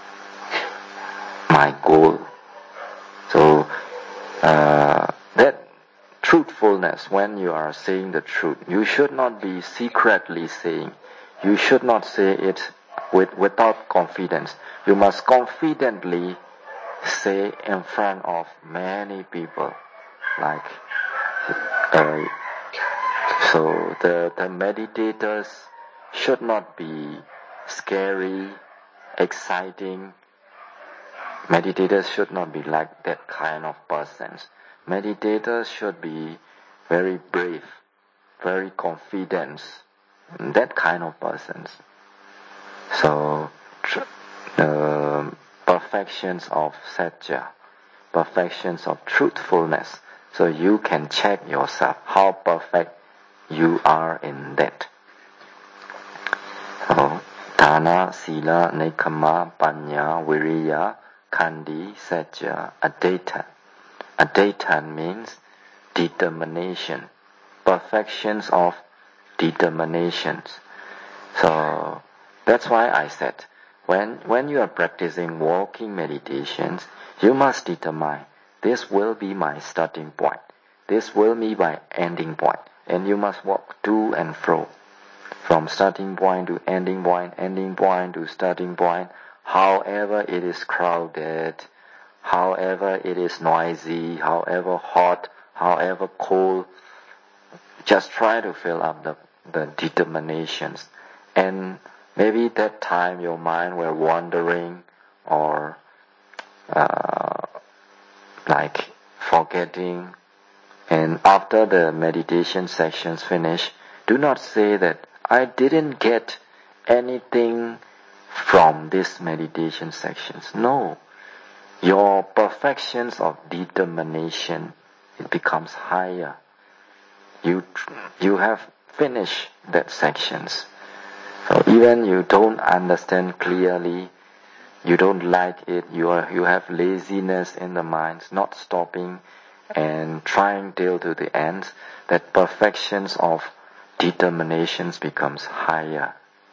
my goal. So uh, that truthfulness, when you are saying the truth, you should not be secretly saying. You should not say it with without confidence. You must confidently say in front of many people. Like uh, so, the the meditators should not be scary, exciting. Meditators should not be like that kind of persons. Meditators should be very brave, very confident, that kind of persons. So, tr- the perfections of satya, perfections of truthfulness. So you can check yourself how perfect you are in that. So, Dana, Sila, Nekama, Panya, Viriya, Kandi, Satya, Adaitan. Adaitan means determination, perfections of determinations. So that's why I said, when when you are practicing walking meditations, you must determine, this will be my starting point, this will be my ending point, and you must walk to and fro, from starting point to ending point, ending point to starting point, however it is crowded, however it is noisy, however hot, however cold. Just try to fill up the, the determinations, and maybe that time your mind will wandering or uh, like forgetting, and after the meditation sections finish, do not say that I didn't get anything from this meditation sections. No, your perfections of determination, it becomes higher. You you have finished that sections. So even you don't understand clearly, you don't like it, you are you have laziness in the mind, not stopping and trying till to the end, that perfections of determinations becomes higher.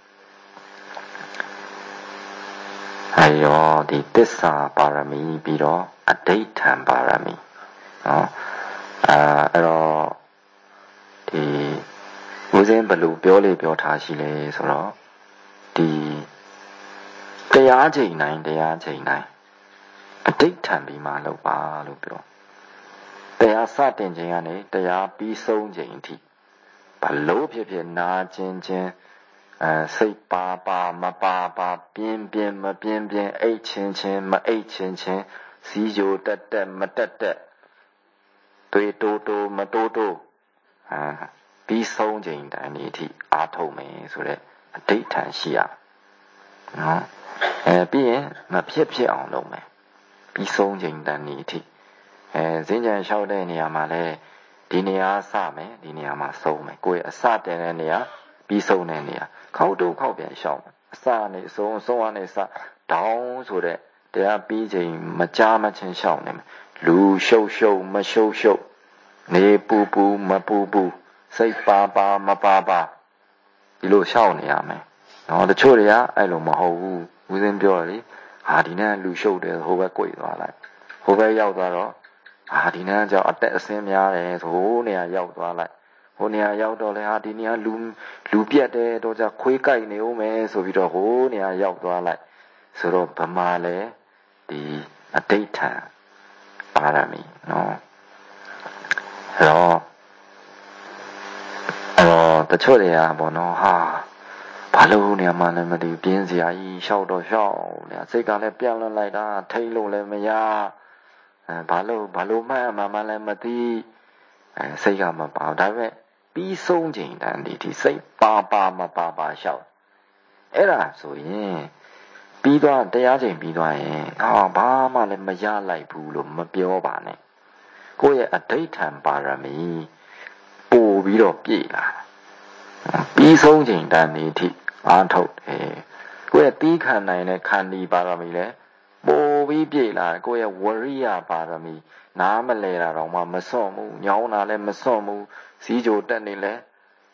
အဲရောဒီသစ္စာပါရမီပြီးတော့အဋိဋ္ဌံပါရမီနော်အဲအဲ့တော့ဒီဦးစင်းဘယ်လိုပြောလေပြောထားရှိလဲဆိုတော့ဒီတရားချိန်တိုင်းတရားချိန်တိုင်းအဋိဋ္ဌံပြီးမှလုပ်ပါလို့ပြောတရားစတင်ချိန်ကနေတရားပြီးဆုံးချိန်အထိဘလို့ဖြစ်ဖြစ်နာကျင်ခြင်းအဲစိတ်ပါပါမပါပါပြင်းပြင်းမပြင်းပြင်းအိတ်ချင်းချင်းမအိတ်ချင်းချင်းစီးကြိုတက်တက်မတက်တက်တွေးတိုးတိုးမတိုးတိုးအာပြီးဆုံးချိန်တိုင်းဒီအထိအားထုတ်မယ်ဆိုတော့အဋိဋ္ဌံရှိရနော်အဲပြီးရင်မဖြစ်ဖြစ်အောင်လုပ်မယ်ပြီးဆုံးချိန်တိုင်းဒီအထိအဲစဉ္ကြံလျှောက်တဲ့နေရာမှာလဲဒီနေရာစမယ်ဒီနေရာမှာဆုံးမယ်ကိုယ်အစတင်တဲ့နေရာပြီးဆုံးတဲ့နေရာခောက်တုတ်ခောက်ပြန်လျှောက်မယ်အစနဲ့ဆုံးဆုံးကနေစတောင်းဆိုတဲ့တရားပြီးချိန်မကြားမချင်းလျှောက်နေမယ်လူရှုပ်ရှုပ်မရှုပ်ရှုပ်နေပူပူမပူပူစိတ်ပါပါမပါပါဒီလိုလျှောက်နေရမယ်နော်တချို့တွေကအဲ့လိုမဟုတ်ဘူးဦးစင်းပြောတယ်လေဟာဒီနေ့လူရှုပ်တယ်ဟိုဘက်ကြွေသွားလိုက်ဟိုဘက်ရောက်သွားတော့ဟာဒီနေ့ကျတော့အတက်အဆင်းများတယ်ဆိုဟိုနေရာရောက်သွားလိုက်ဟိုနေရာရောက်တော့လေဟာဒီနေရာလူလူပြက်တယ်တော့ကြခွေးကြိုက်နေဦးမယ်ဆိုပြီးတော့ဟိုနေရာရောက်သွားလိုက်ဆိုတော့ဗမာလဲဒီအဋိဋ္ဌံပါရမီနော်အဲ့တော့အဲ့တော့တချို့တွေကပေါ့နော်ဟာဘာလို့နေရာမှာလည်းမသိပြင်းစရာကြီးရှောက်တော့ရှောက်နေစိတ်ကလည်းပြန့်လွတ်လိုက်တာထိတ်လို့လည်းမရအဲဘာလို့ဘာလို့မှမှမှလည်းမသိအဲစိတ်ကမပါဒါပေမဲ့ပြီးဆုံးချိန်တန်ဒီဒီစိတ်ပါပါမပါပါရှောက်အဲ့ဒါဆိုရင်ပြီးသွားတရားချိန်ပြီးသွားရင်ဟာဘာမှလည်းမရလိုက်ဘူးလို့မပြောပါနဲ့ကိုယ့်ရဲ့အဋိဋ္ဌံပါရမီပို့ပြီးတော့ပြည့်လာပြီးဆုံးချိန်တန်ဒီထိအားထုတ်တယ်ကိုယ့်ရဲ့တီးခံနိုင်တဲ့ခန္တီပါရမီလည်းပို့ပြီးပြည့်လာကိုယ့်ရဲ့ဝရိယပါရမီနားမလဲတာတော့မှမစွန့်ဘူးညောင်းတာလည်းမစွန့်ဘူးစီးကြိုတက်နေလဲ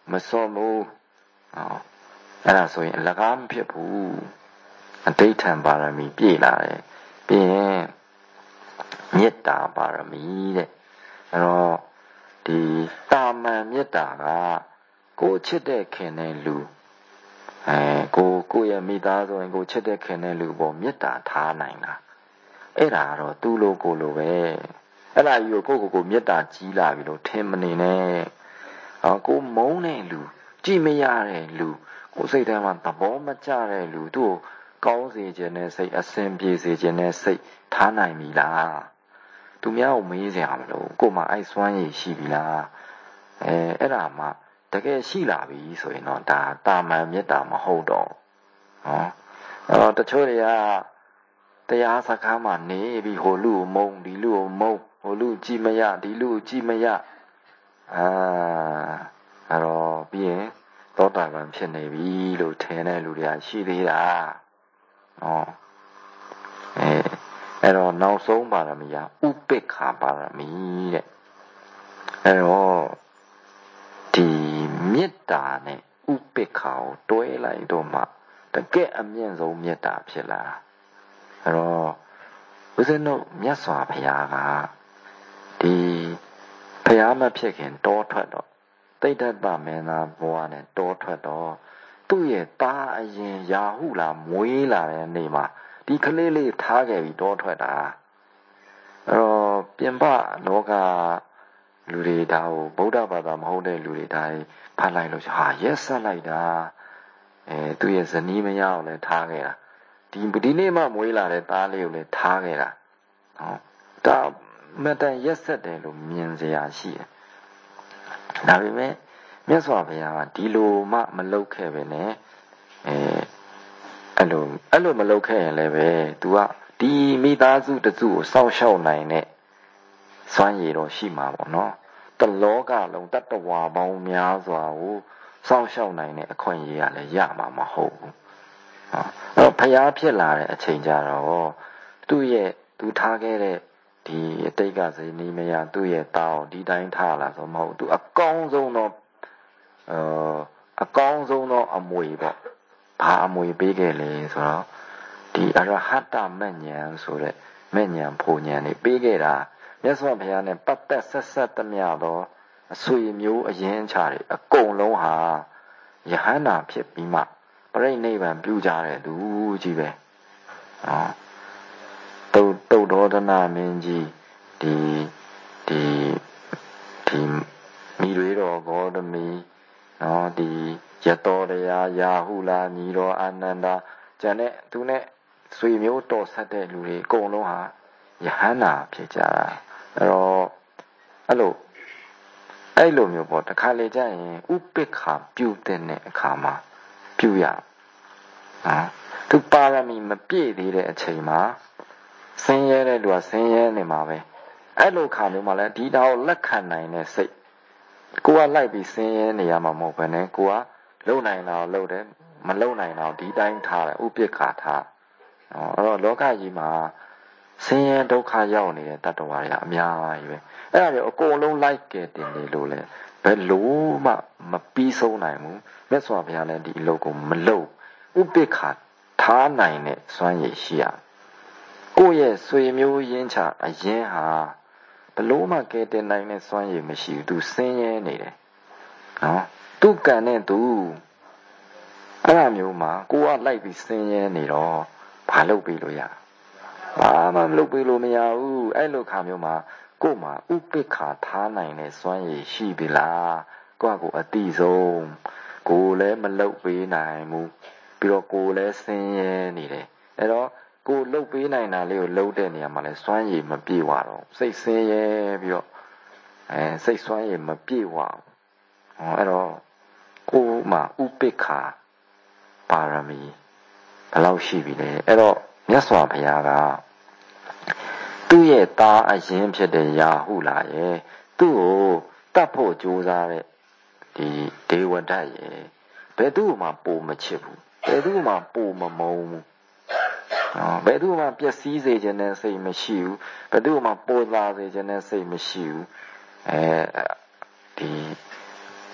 မစော့ဘူးဟောအဲ့ဒါဆိုရင်အလကားမဖြစ်ဘူးအဋိဋ္ဌံပါရမီပြည့်လာတယ်ပြီးရင်မေတ္တာပါရမီတဲ့အဲ့တော့ဒီတာမန်မေတ္တာကကိုချစ်တဲ့ခင်တဲ့လူအဲကိုကိုရဲ့မိသားစုရင်ကိုချစ်တဲ့ခင်တဲ့လူပေါ်မေတ္တာထားနိုင်တာအဲ့ဒါတော့သူ့လိုကိုလိုပဲအဲ့ဒါကြီးကိုကိုကိုကိုမေတ္တာကြီးလာပြီလို့ထင်မနေနဲ့ဟောကိုမုန်းတဲ့လူကြည်မရတဲ့လူကိုစိတ်ထဲမှာသဘောမကျတဲ့လူသူ့ကိုကောင်းစေခြင်းနဲ့စိတ်အစဉ်ပြေစေခြင်းနဲ့စိတ်ထားနိုင်ပြီလားသူများကိုမေးစရာမလိုကိုမှအိုက်စွမ်းရည်ရှိပြီလားအဲအဲ့ဒါမှတကယ်ရှိလာပြီဆိုရင်တော့ဒါတာမန်မေတ္တာမဟုတ်တော့ဟောအဲ့တော့တချို့တွေကတရားစကားမှနေပြီးဟိုလူကိုမုံဒီလူကိုမုံဟိုလူကြည့်မရဒီလူကိုကြည့်မရအာအဲ့တော့ပြီးရင်သောတာပန်ဖြစ်နေပြီလို့ထင်တဲ့လူတွေကရှိသေးတာဟောအဲအဲ့တော့နောက်ဆုံးပါရမီကဥပိ္ပခာပါရမီတဲ့အဲ့တော့ဒီမေတ္တာနဲ့ဥပိ္ပခာကိုတွဲလိုက်တော့မှတကယ်အမြင့်ဆုံးမေတ္တာဖြစ်လာအဲ့တော့ဦးဇင်းတို့မြတ်စွာဘုရားကဒီဘုရားမဖြစ်ခင်တောထွက်တော့တိဋ္ဌပမင်းသားဘဝနဲ့တောထွက်တော့သူ့ရဲ့သားအရင်ရာဟုလာမွေးလာတဲ့နေ့မှာဒီကလေးလေးထားခဲ့ပြီးတောထွက်တာအဲ့တော့ပြင်ပလောကလူတွေဒါကိုဗုဒ္ဓဘာသာမဟုတ်တဲ့လူတွေဒါဖတ်လိုက်လို့ဟာရက်ဆက်လိုက်တာအဲသူ့ရဲ့ဇနီးမယားကိုလည်းထားခဲ့တာဒီဒီနေ့မှမွေးလာတဲ့သားလေးကိုလည်းထားခဲ့တာဟောဒါမတန်ရက်ဆက်တယ်လို့မြင်စရာရှိတယ်ဒါပေမဲ့မြတ်စွာဘုရားကဒီလိုမှမလုပ်ခဲ့ပဲနဲ့အဲအဲ့လိုအဲ့လိုမလုပ်ခဲ့ရင်လည်းပဲ तू ကဒီမိသားစုတစုကိုစောင့်ရှောက်နိုင်တဲ့စွမ်းရည်တော့ရှိမှာပေါ့နော်တလောကလုံးတတ္တဝါပေါင်းများစွာကိုစောင့်ရှောက်နိုင်တဲ့အခွင့်အရေးကလည်းရမှာမဟုတ်ဘူးဟောအဲ့တော့ဘုရားဖြစ်လာတဲ့အချိန်ကြတော့သူ့ရဲ့သူထားခဲ့တဲ့ဒီအတိတ်ကဇနီးမယားသူ့ရဲ့တာကိုဒီတိုင်းထားလာဆိုမဟုတ်သူအကောင်းဆုံးတော့အာအကောင်းဆုံးသောအမွေပေါ့ဘာအမွေပေးခဲ့လဲဆိုတော့ဒီအရဟတမဉ္ဇဉ်ဆိုတဲ့မဉ္ဇဉ်ဖူဉ္ဇဉ်နေပေးခဲ့တာမြတ်စွာဘုရားနဲ့ပတ်သက်ဆက်ဆက်သမျှသောအဆွေမျိုးအရင်းချတွေအကုန်လုံးဟာယဟန္တာဖြစ်ပြီးမှပြိဋိနိဗ္ဗာန်ပြုကြတဲ့သူကြီးပဲနော်တုတ်တုတ်ဒေါဒနာမင်းကြီးဒီဒီဒီမိတွေတော်ဂေါတမီနော်ဒီယတောတရားယာဟုလာညီတော်အာနန္ဒာကျန်တဲ့သူနဲ့ဆွေမျိုးတော်ဆက်တဲ့လူတွေအကုန်လုံးဟာယဟန္တာဖြစ်ကြတာအဲ့တော့အဲ့လိုအဲ့လိုမျိုးပေါ့တခါလေကြာရင်ဥပိ္ပခာပြုတဲ့အခါမှာပြုရနော်သူပါရမီမပြည့်သေးတဲ့အချိန်မှာဆင်းရဲတဲ့လူကဆင်းရဲနေမှာပဲအဲ့လိုခါမျိုးမှာလဲဒီတောင်လက်ခံနိုင်တဲ့စိတ်ကိုကလိုက်ပြီးဆင်းရဲနေရမှာမဟုတ်ဘဲနဲ့ကိုကလုံနိုင်တာလုံတယ်မလုံနိုင်တာဒီတိုင်းထားတယ်ဥပိ္ပခာထားအဲ့တော့လောကကြီးမှာဆင်းရဲဒုက္ခရောက်နေတဲ့တတ္တဝါတွေအများကြီးပဲအဲ့ဒါတွေအကုန်လုံးလိုက်ကဲတင်နေလို့လဲဘယ်လို့မှမပြီးဆုံးနိုင်ဘူးမြတ်စွာဘုရားလည်းဒီအလုပ်ကိုမလုပ်ဥပိ္ပခာထားနိုင်တဲ့စွမ်းရည်ရှိရကိုယ့်ရဲ့ဆွေမျိုးရင်းချအရင်ဟာဘလို့မှကဲတင်နိုင်တဲ့စွမ်းရည်မရှိဘူးသူဆင်းရဲနေတယ်နော်သူကံနဲ့သူအဲ့လိုမျိုးမှာကိုကလိုက်ပြီးဆင်းရဲနေတော့ဘာလုပ်ပြီးလို့ရဘာမှမလုပ်ပြီးလို့မရဘူးအဲ့လိုခါမျိုးမှာကို့မှာဥပိ္ပခာထားနိုင်တဲ့စွမ်းရည်ရှိပြီလားကိုယ့်ကိုအတိဆုံးကိုလည်းမလုပ်ပေးနိုင်ဘူးပြီးတော့ကိုလည်းဆင်းရဲနေတယ်အဲ့တော့ကိုလှုပ်ပေးနိုင်တာလေးကိုလှုပ်တဲ့နေရာမှာလဲစွမ်းရည်မပြေဝတော့စိတ်ဆင်းရဲပြီးတော့အဲစိတ်စွမ်းရည်မပြေဝဘူးဟောအဲ့တော့ကိုမှဥပိ္ပခာပါရမီဘယ်လောက်ရှိပြီလဲအဲ့တော့မြတ်စွာဘုရားကသူ့ရဲ့သားအရင်ဖြစ်တဲ့ရာဟုလာရဲ့သူ့ကိုတတ်ဖို့ကြိုးစားတဲ့ဒီဒေဝဒတ်ရဲ့ဘယ်သူမှပိုမချစ်ဘူးဘယ်သူမှပိုမမုန်းဘူးဘယ်သူမှပျက်စီးစေခြင်းနဲ့စိတ်မရှိဘူးဘယ်သူမှပေါ်လာစေခြင်းနဲ့စိတ်မရှိဘူးအဲဒီ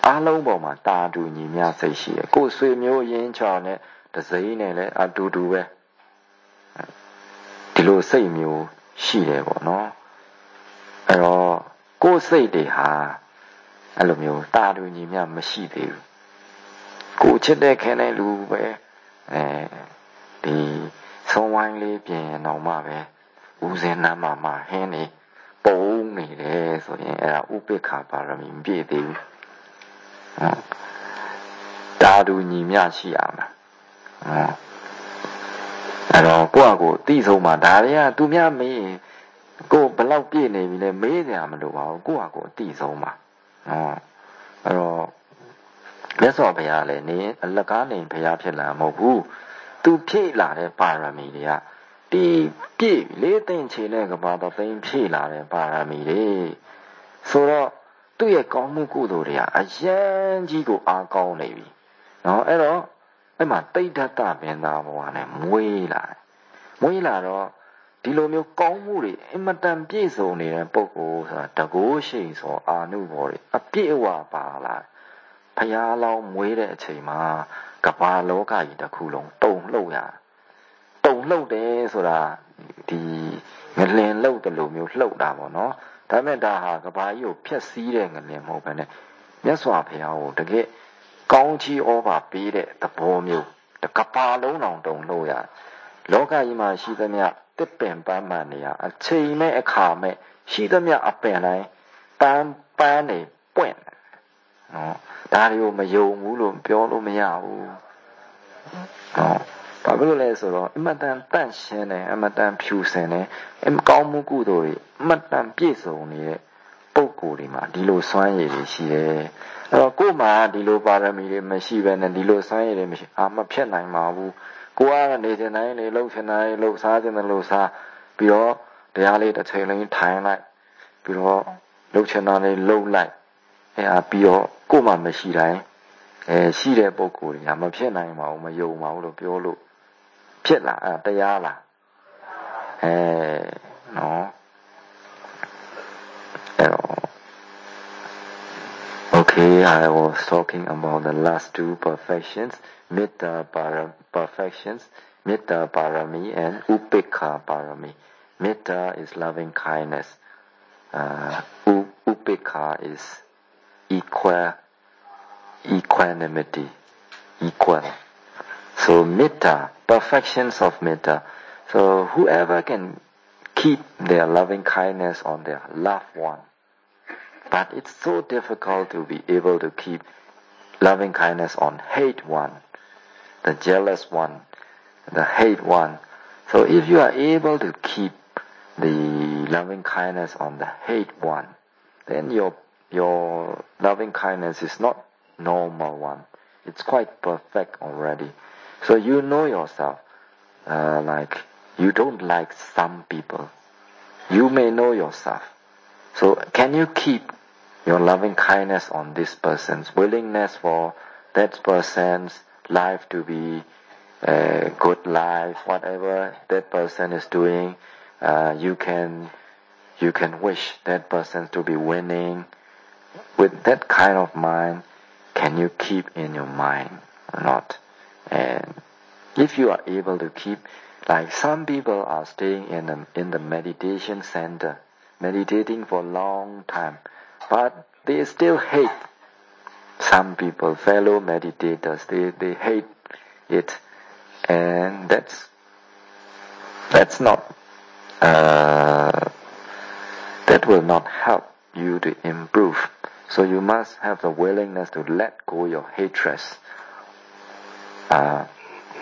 အားလုံးပေါ်မှာတာတူညီမျှစိတ်ရှိတယ်ကိုယ်ဆွေမျိုးရင်းချော်နဲ့တစိမ့်နဲ့လည်းအတူတူပဲဒီလိုစိတ်မျိုးရှိတယ်ပေါ့နော်အဲ့တော့ကိုယ်စိတ်တွေဟာအဲ့လိုမျိုးတာတူညီမျှမရှိသေးဘူးကိုချစ်တဲ့ခင်တဲ့လူပဲအဲဒီဆုံးဝိုင်းလေးပြင်တော့မှပဲဦးစင်းနာမှာမှာဟင်းနေပုံနေတယ်ဆိုရင်အဲ့ဒါဥပိ္ပခာပါရမီမပြည့်သေးဘူးတာတူညီမျှရှိရမှာအဲ့တော့ကိုယ့်အကိုတိဆုံးမှာဒါတွေကသူများမေးရင်ကိုယ်ဘလောက်ပြည့်နေပြီလဲမေးကြရမလို့ပါဘူးကိုယ့်အကိုတိဆုံးမှာနော်အဲ့တော့မြတ်စွာဘုရားလည်းနေအလကားနေဘုရားဖြစ်လာမဟုတ်ဘူးသူဖြည့်လာတဲ့ပါရမီတွေကဒီပြည့်လေးသိမ့်ချေတဲ့ကဘာတော့သိမ့်ဖြည့်လာတဲ့ပါရမီတွေဆိုတော့သူ့ရဲ့ကောင်းမှုကုသိုလ်တွေကအယံကြီးကိုအားကောင်းနေပြီနော်အဲ့တော့အဲ့မှာတိဋ္ဌတပင်သားဘဝနဲ့မွေးလာမွေးလာတော့ဒီလိုမျိုးကောင်းမှုတွေအင်မတန်ပြည့်စုံနေတဲ့ပုဂ္ဂိုလ်ဆိုတာတကိုးရှိဆိုအာနုဘော်တွေအပြည့်အဝပါလာဖျားလောင်းမွေးတဲ့အချိန်မှာကမ္ဘာလောကကြီးတစ်ခုလုံးတုံလှုပ်ရတုံလှုပ်တယ်ဆိုတာဒီငလင်လှုပ်တယ်လို့မျိုးလှုပ်တာပေါ့နော်ဒါမဲ့ဒါဟာကဘာကြီးကိုဖျက်ဆီးတဲ့ငလင်မဟုတ်ဘဲနဲ့မြတ်စွာဘုရားကိုတကယ်ကောင်းချီးဩဘာပေးတဲ့သဘောမျိုးတကဘာလုံးတောင်တုံလှုပ်ရလောကကြီးမှာရှိသမျှတစ်ပင်ပန်းမှန်နေရအချိန်မဲ့အခါမဲ့ရှိသမျှအပင်တိုင်းပန်းပန်းနေပွင့်နော်ဒါတွေကိုမယုံဘူးလို့ပြောလို့မရဘူးနော်ဘာဖြစ်လို့လဲဆိုတော့အမတန်တန့်ရှင်းတယ်အမတန်ဖြူစင်တယ်အမကောင်းမှုကုသိုလ်တွေအမတန်ပြည့်စုံနေတဲ့ပုံကိုယ်တွေမှာဒီလိုစွမ်းရည်တွေရှိတယ်အဲ့တော့ကိုယ်မှာဒီလိုပါရမီတွေမရှိဘဲနဲ့ဒီလိုစွမ်းရည်တွေမရှိအာမဖြစ်နိုင်ပါဘူးကိုယ်ကနေချင်တိုင်းနေလှုပ်ချင်တိုင်းလှုပ်စားချင်တယ်လှုပ်စားပြီးတော့တရားလေးတစ်ချိန်လုံးထိုင်လိုက်ပြီးတော့လှုပ်ချင်တာလေးလှုပ်လိုက်အဲအပြီးတော့ကိုယ်မှမရှိတိုင်းအဲရှိတဲ့ပုံကိုယ်တွေကမဖြစ်နိုင်ပါဘူးမယုံပါဘူးလို့ပြောလို့ဖြစ်လားအဲတရားလားအဲနော်အဲတော့ Okay, I was talking about the last two perfections, Metta para perfections, Metta Parami and Upekha Parami. Metta is loving kindness. Uh, Upekha is equal, equanimity, equal. So Metta, perfections of Metta. So whoever can keep their loving kindness on their loved one. But it's so difficult to be able to keep loving kindness on hate one, the jealous one, the hate one. So if you are able to keep the loving kindness on the hate one, then your your loving kindness is not normal one. It's quite perfect already. So you know yourself, uh, like you don't like some people. You may know yourself. So can you keep your loving kindness on this person's willingness for that person's life to be a good life, whatever that person is doing, uh, you can you can wish that person to be winning. With that kind of mind, can you keep in your mind or not? And if you are able to keep, like some people are staying in the, in the meditation center, meditating for a long time, but they still hate some people, fellow meditators, they, they hate it, and that's that's not uh, that will not help you to improve. So you must have the willingness to let go your hatred. Uh,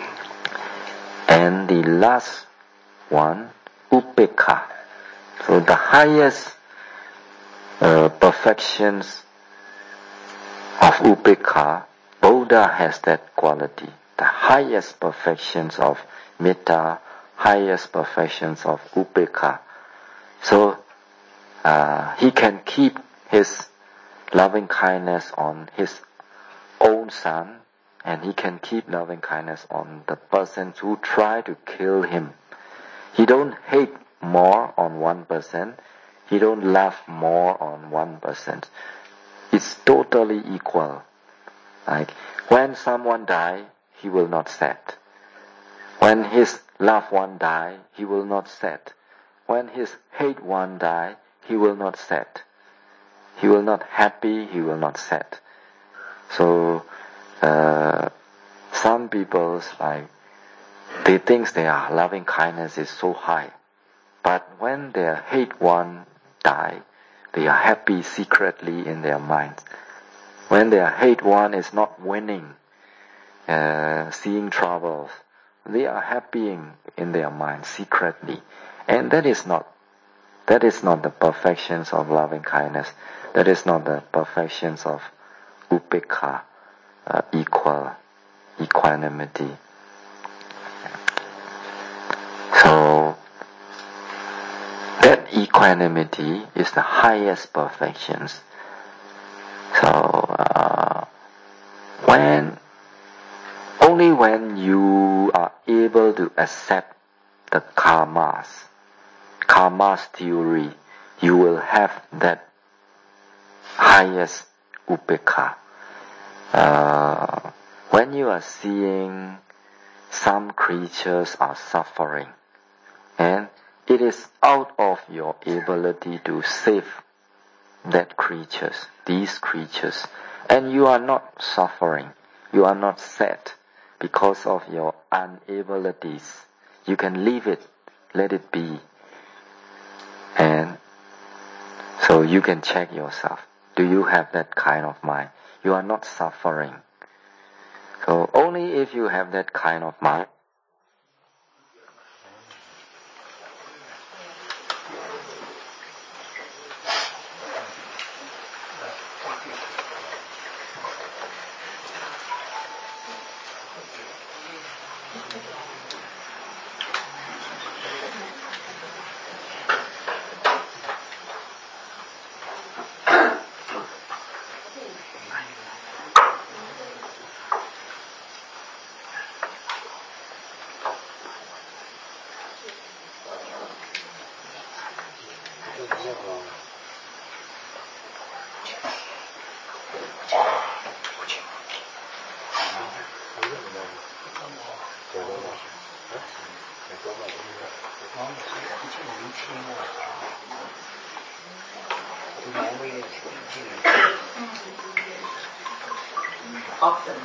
and the last one, upekha. So the highest uh, perfections of upekha, Buddha has that quality. The highest perfections of metta, highest perfections of upekha. So uh, he can keep his loving kindness on his own son, and he can keep loving kindness on the persons who try to kill him. He don't hate more on one person. He don't love more on one person. It is totally equal. Like when someone die, he will not sad. When his loved one die, he will not sad. When his hate one die, he will not sad. He will not happy, he will not sad. So uh, some people like they think their loving kindness is so high, but when their hate one die, they are happy secretly in their minds. When their hate one is not winning, uh, seeing troubles, they are happy in their minds secretly, and that is not that is not the perfections of loving kindness. That is not the perfections of upekkha, uh, equal equanimity. So that equanimity is the highest perfections. So uh, when only when you are able to accept the karmas, karma's theory, you will have that highest upekkha. Uh, when you are seeing some creatures are suffering, and it is out of your ability to save that creatures, these creatures, and you are not suffering, you are not sad because of your inabilities. You can leave it, let it be, and so you can check yourself. Do you have that kind of mind? You are not suffering. So only if you have that kind of mind, often.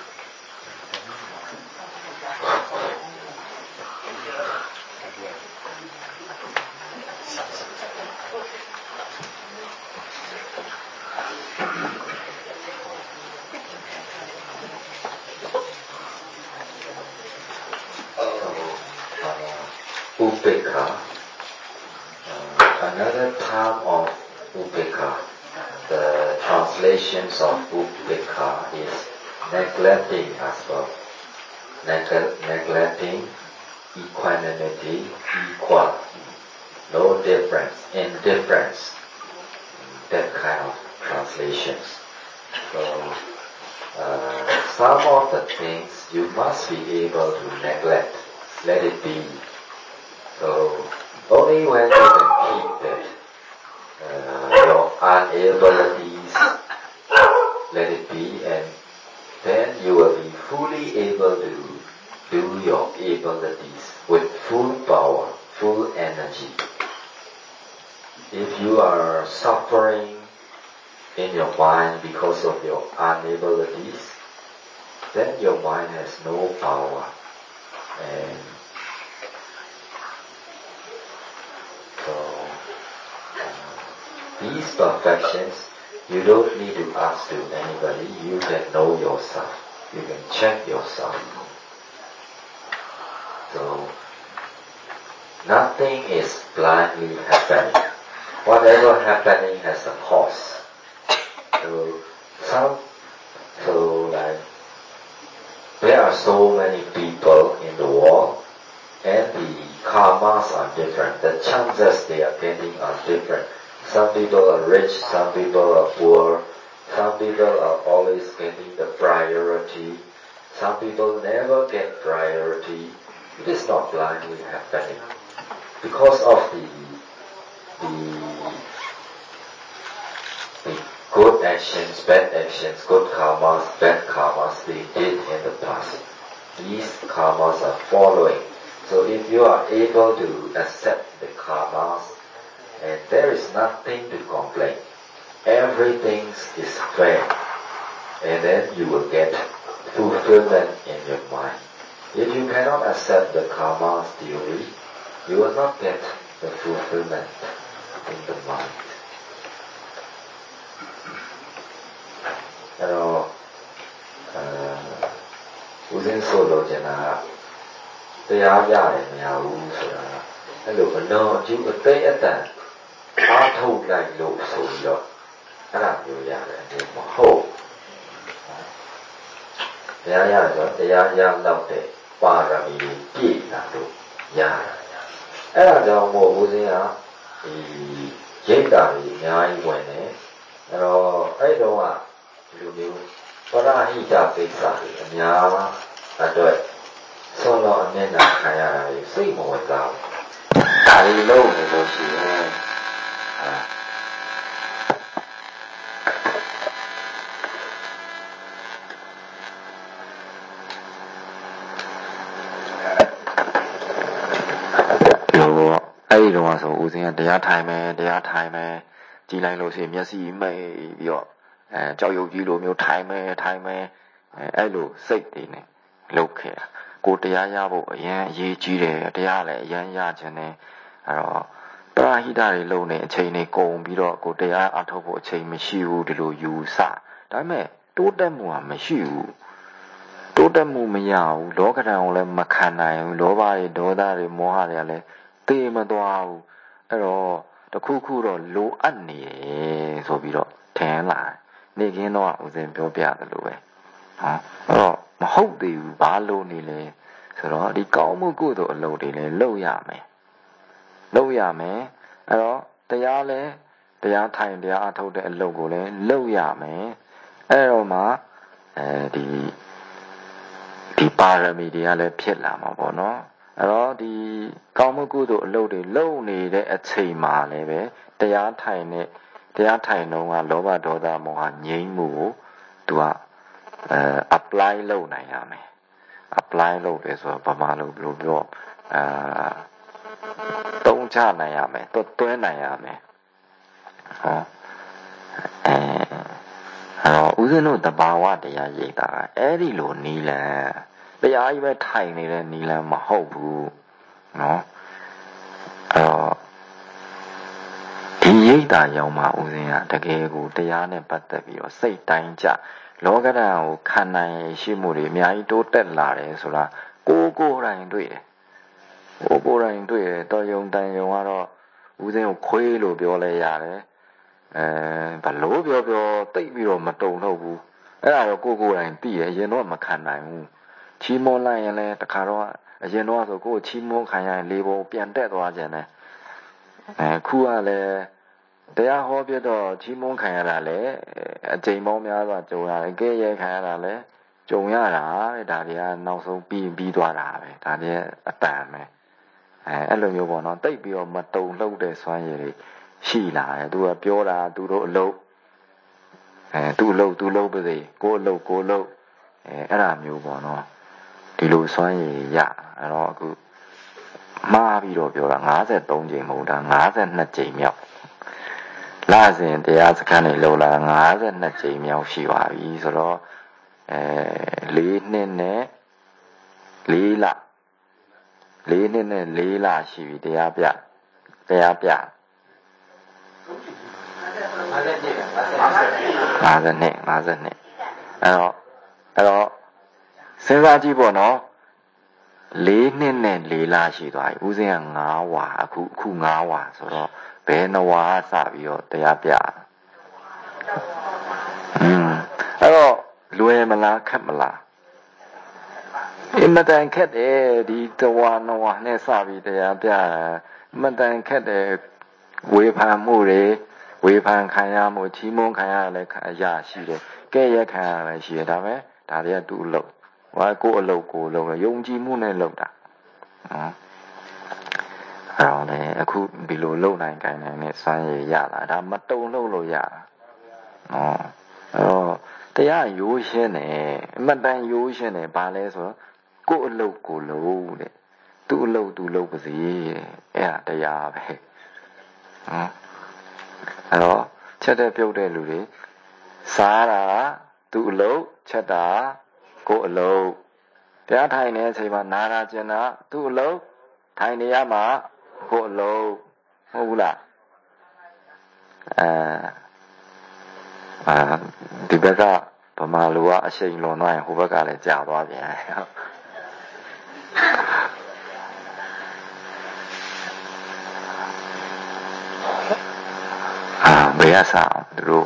upekkha, uh, another term of upekkha, the translations of upekkha is neglecting as well. Neg- neglecting, equanimity, equal, no difference, indifference, that kind of translations. So uh, some of the things you must be able to neglect, let it be. So only when you can keep that, uh, your inabilities, let it be, and then you will be fully able to do your abilities with full power, full energy. If you are suffering in your mind because of your inabilities, then your mind has no power. And so uh, these perfections, you don't need to ask to anybody. You can know yourself. You can check yourself. So nothing is blindly happening. Whatever happening has a cause. So some, so like there are so many people in the world, and the karmas are different. The chances they are getting are different. Some people are rich, some people are poor, some people are always getting the priority, some people never get priority. It is not blindly happening. Because of the, the, the good actions, bad actions, good karmas, bad karmas they did in the past. These karmas are following. So if you are able to accept the karmas, and there is nothing to complain, everything is fair, and then you will get fulfillment in your mind. If you cannot accept the karma theory, you will not get the fulfillment in the mind. အဲ့တော့အဲဦးစင်းဆိုလို့ကျင်တာတရားပြတယ်မရဘူးဆိုတာအဲ့လိုအလုံးအကျူအသိအတန်အားထုတ်လိုက်လို့ဆိုပြီးတော့အဲ့ဒါမျိုးရတယ်ဒီမဟုတ်တရားရဆိုတရားရတော့တဲ့ပါရမီပြည့်လာလို့ရတယ်အဲ့ဒါကြောင့်မို့ဦးစင်းကဒီရိတ်တာကြီးအများကြီးဝင်တယ်အဲ့တော့အဲ့တော့ကဒီလိုမျိုးပရဟိတကိစ္စတွေအများအတွက်ဆုံးတော့အမျက်နှာခံရတာတွေစိတ်မဝင်စားဘူးဒါတွေလုံးနေလို့ရှိရင်အာအဲ့ဒီတော့ဆိုဦးစင်းကတရားထိုင်မယ်တရားထိုင်မယ်ကြည်လိုက်လို့ရှိရင်မျက်စိမိတ်ပြီးတော့အဲကြောက်ရွံ့ကြီးလိုမျိုးထိုင်မယ်ထိုင်မယ်အဲအဲ့လိုစိတ်တွေနဲ့လုပ်ခဲ့တာကိုတရားရဖို့အရင်အရေးကြီးတယ်တရားလည်းအရင်ရခြင်းနဲ့အဲ့တော့ပရဟိတတွေလုပ်နေအချိန်တွေကုန်ပြီးတော့ကိုတရားအထောက်ဖို့အချိန်မရှိဘူးဒီလိုယူဆဒါပေမဲ့တိုးတက်မှုကမရှိဘူးတိုးတက်မှုမရဘူးလောကဓာတ်ကိုလည်းမခံနိုင်ဘူးလောဘတွေဒေါသတွေမောဟတွေကလည်းသိမသွားဘူးအဲ့တော့တခုခုတော့လိုအပ်နေတယ်ဆိုပြီးတော့ထင်လာနေခင်းတော့ဦးစင်ပြောပြတယ်လို့ပဲဟောအဲ့တော့မဟုတ်သေးဘူးဘာလို့နေလဲဆိုတော့ဒီကောင်းမှုကုသိုလ်အလုပ်တွေလည်းလုပ်ရမယ်လုပ်ရမယ်အဲ့တော့တရားလဲတရားထိုင်တရားအထုတ်တဲ့အလုပ်ကိုလည်းလုပ်ရမယ်အဲ့တော့မှအဲဒီဒီပါရမီတွေကလည်းဖြစ်လာမှာပေါ့နော်အဲ့တော့ဒီကောင်းမှုကုသိုလ်အလုပ်တွေလုပ်နေတဲ့အချိန်မှာလည်းပဲတရားထိုင်တဲ့တရားထိုင်တော့ကလောဘဒေါသမောဟငြိမ်းမှုကိုသူကအဲ apply လုပ်နိုင်ရမယ် apply လုပ်တယ်ဆိုတော့ဘာမှလို့ဘယ်လိုပြောအာတုံးချနိုင်ရမယ်တွတ်သွင်းနိုင်ရမယ်ဟောအဲအဲ့တော့ဦးဇင်းတို့တဘာဝတရားရိပ်တာအဲ့ဒီလိုနီးလန်တရားကြီးပဲထိုင်နေတဲ့နီလန်မဟုတ်ဘူးနော်အဲ့တော့ဒီရိတ်တာရောက်မှဦးစင်းကတကယ်ကိုတရားနဲ့ပတ်သက်ပြီးတော့စိတ်တိုင်းကြလောကဓာတ်ကိုခံနိုင်ရှိမှုတွေအများကြီးတိုးတက်လာတယ်ဆိုတာကိုကိုယ်တိုင်တွေ့တယ်ကိုကိုယ်တိုင်တွေ့တယ်တော်ယုံတန်ယုံကတော့ဦးစင်းကိုခွေးလို့ပြောလဲရတယ်အဲဘလို့ပြောပြောတိတ်ပြီးတော့မတုံတော့ဘူးအဲ့ဒါတော့ကိုကိုယ်တိုင်သိတယ်အရင်တော့မခံနိုင်ဘူးချီးမွမ်းလိုက်ရင်လည်းတခါတော့အရင်တော့ဆိုကိုယ်ချီးမွမ်းခံရရင်လေးပုံပြန်တက်သွားကြတယ်အဲခုကလည်းတရားဟောပြတော့ချီးမွမ်းခံရတာလေအချိန်ပေါင်းများစွာကြုံရတယ်ကဲရဲခံရတာလေကြုံရတာဒါတွေကနောက်ဆုံးပြီးပြီးသွားတာပဲဒါတွေအတန်ပဲအဲအဲ့လိုမျိုးပေါ့နော်တိတ်ပြီးတော့မတုံလှုပ်တဲ့စွမ်းရည်တွေရှိလာတယ်သူကပြောတာသူတို့အလုပ်အဲသူ့အလုပ်သူ့လုပ်ပါစေကိုယ်အလုပ်ကိုယ်လုပ်အဲအဲ့ဒါမျိုးပေါ့နော်ဒီလိုစွမ်းရည်ရအဲ့တော့အခုမှားပြီးတော့ပြောတာ၅၃ကြိမ်မဟုတ်တာ၅၂ကြိမ်မြောက်လာစဉ်တရားစခန်းတွေလောက်လာ၅၂ကြိမ်မြောက်ရှိပါပြီဆိုတော့အဲ၄နှစ်နဲ့၄လ၄နှစ်နဲ့၄လရှိပြီတရားပြတရားပြ၅နှစ်၅နှစ်အဲ့တော့အဲ့တော့စဉ်းစားကြည့်ပေါ့နော်၄နှစ်နဲ့၄လရှိသွားပြီဦးစင်းက၅ဝါအခုအခု၅ဝါဆိုတော့ဘယ်နှဝါစပြီးတော့တရားပြဟွန်းအဲ့တော့လွယ်မလားခက်မလားအမတန်ခက်တယ်ဒီတဝါနဝါနဲ့စပြီးတရားပြအမတန်ခက်တယ်ဝေဖန်မှုတွေဝေဖန်ခံရမှုချီးမွမ်းခံရလည်းအရာရှိတယ်ကဲ့ရဲ့ခံရလည်းရှိတယ်ဒါပဲဒါတွေကသူ့အလုပ်ဟောကိုယ်အလုပ်ကိုယ်လုပ်ယုံကြည်မှုနဲ့လုပ်တာနော်အဲ့တော့လေအခုဒီလိုလုပ်နိုင်ကြနိုင်တဲ့စွမ်းရည်ရလာဒါမတုံလို့လို့ရတာနော်အဲ့တော့တရားရိုးရှင်းတယ်အမှန်တန်ရိုးရှင်းတယ်ဘာလဲဆိုတော့ကိုယ်အလုပ်ကိုလုပ်တဲ့သူ့အလုပ်သူလုပ်ပါစေတဲ့အဲ့ဒါတရားပဲနော်အဲ့တော့ချက်တဲ့ပြုတ်တဲ့လူတွေစားတာသူ့အလုပ်ချက်တာကိုယ်အလုပ်တရားထိုင်နေတဲ့အချိန်မှာနာတာကျင်တာသူ့အလုပ်ထိုင်နေရမှာကိုယ်အလုပ်ဟုတ်ဘူးလားအဲအာဒီဘက်ကဗမာလူကအရှိန်လွန်သွားရင်ဟိုဘက်ကလည်းကြာသွားပြန်အာဘယ်ရစားသူတို့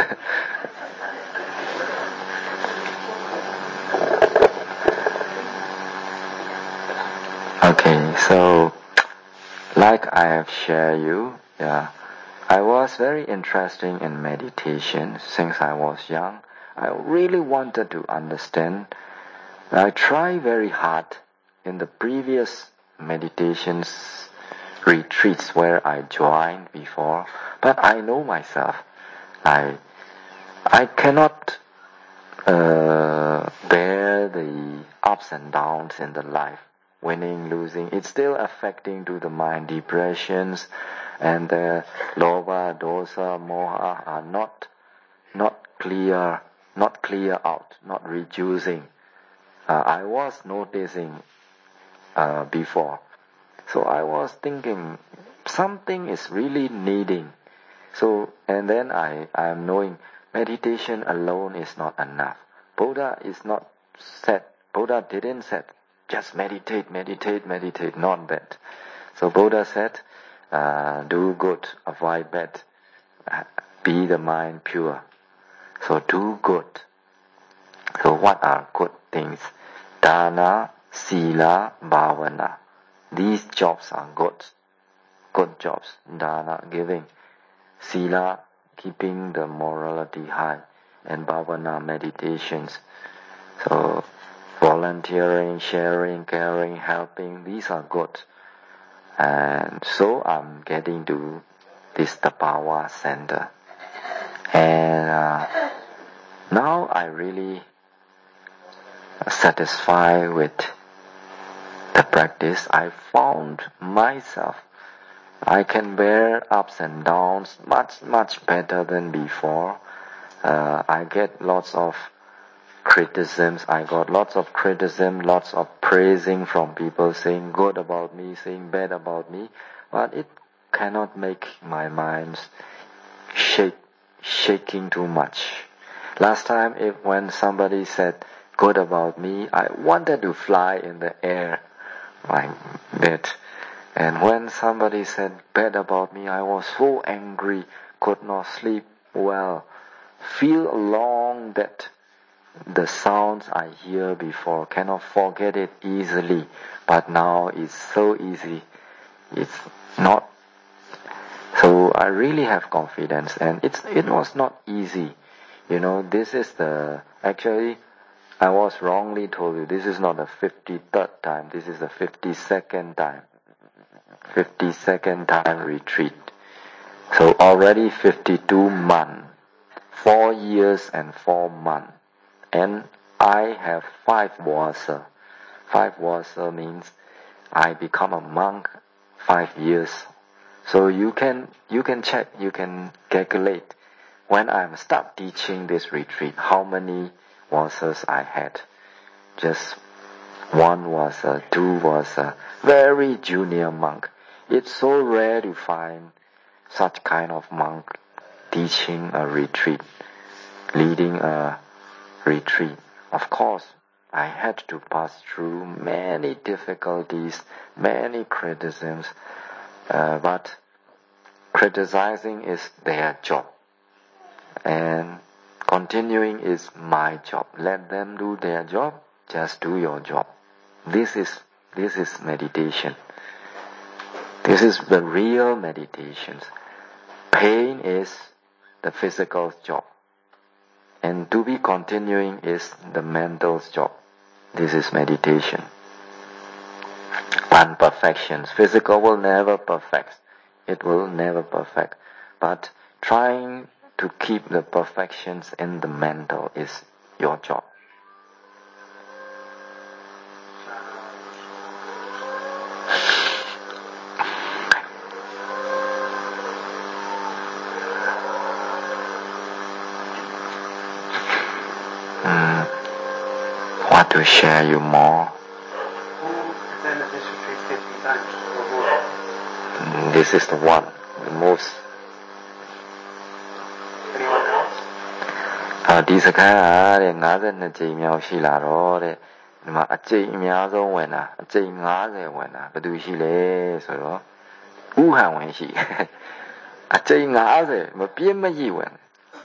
Okay, so like I have shared you, yeah, I was very interested in meditation since I was young. I really wanted to understand. I tried very hard in the previous meditations retreats where I joined before, but I know myself. I I cannot uh, bear the ups and downs in the life. Winning, losing, it's still affecting to the mind. Depressions and the lobha, dosa, moha are not not clear, not clear out, not reducing. Uh, I was noticing uh, before, so I was thinking something is really needing. So and then I I am knowing meditation alone is not enough. Buddha is not said. Buddha didn't said. Just meditate, meditate, meditate, not that. So Buddha said, uh, do good, avoid bad, uh, be the mind pure. So do good. So what are good things? Dana, Sila, Bhavana. These jobs are good. Good jobs. Dana, giving. Sila, keeping the morality high. And Bhavana, meditations. So volunteering, sharing, caring, helping, these are good. And so I'm getting to this Tapawa center. And uh, now I really satisfied with the practice. I found myself. I can bear ups and downs much, much better than before. Uh, I get lots of criticisms. I got lots of criticism, lots of praising from people saying good about me, saying bad about me, but it cannot make my mind shake, shaking too much. Last time, if when somebody said good about me, I wanted to fly in the air like that. And when somebody said bad about me, I was so angry, could not sleep well, feel along that the sounds I hear before, cannot forget it easily, but now it's so easy. It's not. So I really have confidence, and it's it was not easy. You know, this is the actually I was wrongly told you this is not the fifty-third time. This is the fifty-second time. fifty-second time retreat. So already fifty-two months, four years and four months. And I have five wasa. Five wasa means I become a monk five years. So you can you can check, you can calculate when I start teaching this retreat how many wasas I had. Just one wasa, two wasa, very junior monk. It's so rare to find such kind of monk teaching a retreat, leading a retreat. Of course, I had to pass through many difficulties, many criticisms, uh, but criticizing is their job, and continuing is my job. Let them do their job, just do your job. This is this is meditation. This is the real meditations. Pain is the physical job. And to be continuing is the mental job. This is meditation. Imperfections. Physical will never perfect. It will never perfect. But trying to keep the perfections in the mental is your job. Mm. Want to share you more? This is the one, the most. Anyone else? အာဒီစခန်းကတဲ့fifty-twoကြိမ်မြောက်ရှိလာတော့တဲ့ဒီမှာအကြိမ်အများဆုံးဝင်တာအကြိမ်fiftyဝင်တာဘယ်သူရှိလဲဆိုတော့ဥဟန်ဝင်ရှိအကြိမ်fiftyမပြည့်မရည်ဝင်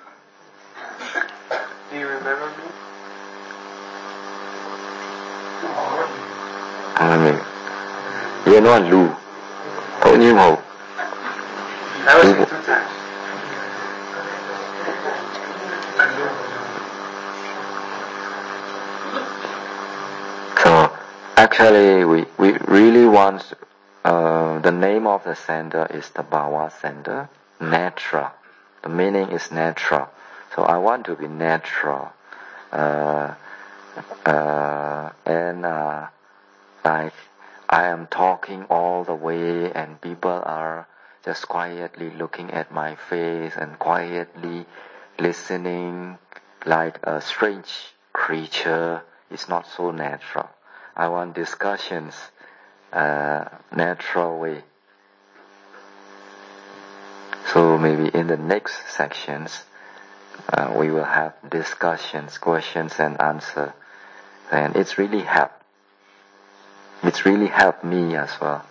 Do you remember me? အမမေရေတော့လူဘုန်းကြီးမဟုတ် That was two times. So actually we we really want uh, the name of the center is the Bhava Center, natural. The meaning is natural. So I want to be natural. Uh, uh, and uh, like I am talking all the way and people are just quietly looking at my face and quietly listening like a strange creature. It's not so natural. I want discussions, uh, natural way. So maybe in the next sections, uh, we will have discussions, questions and answer. And it's really help. It's really helped me as well.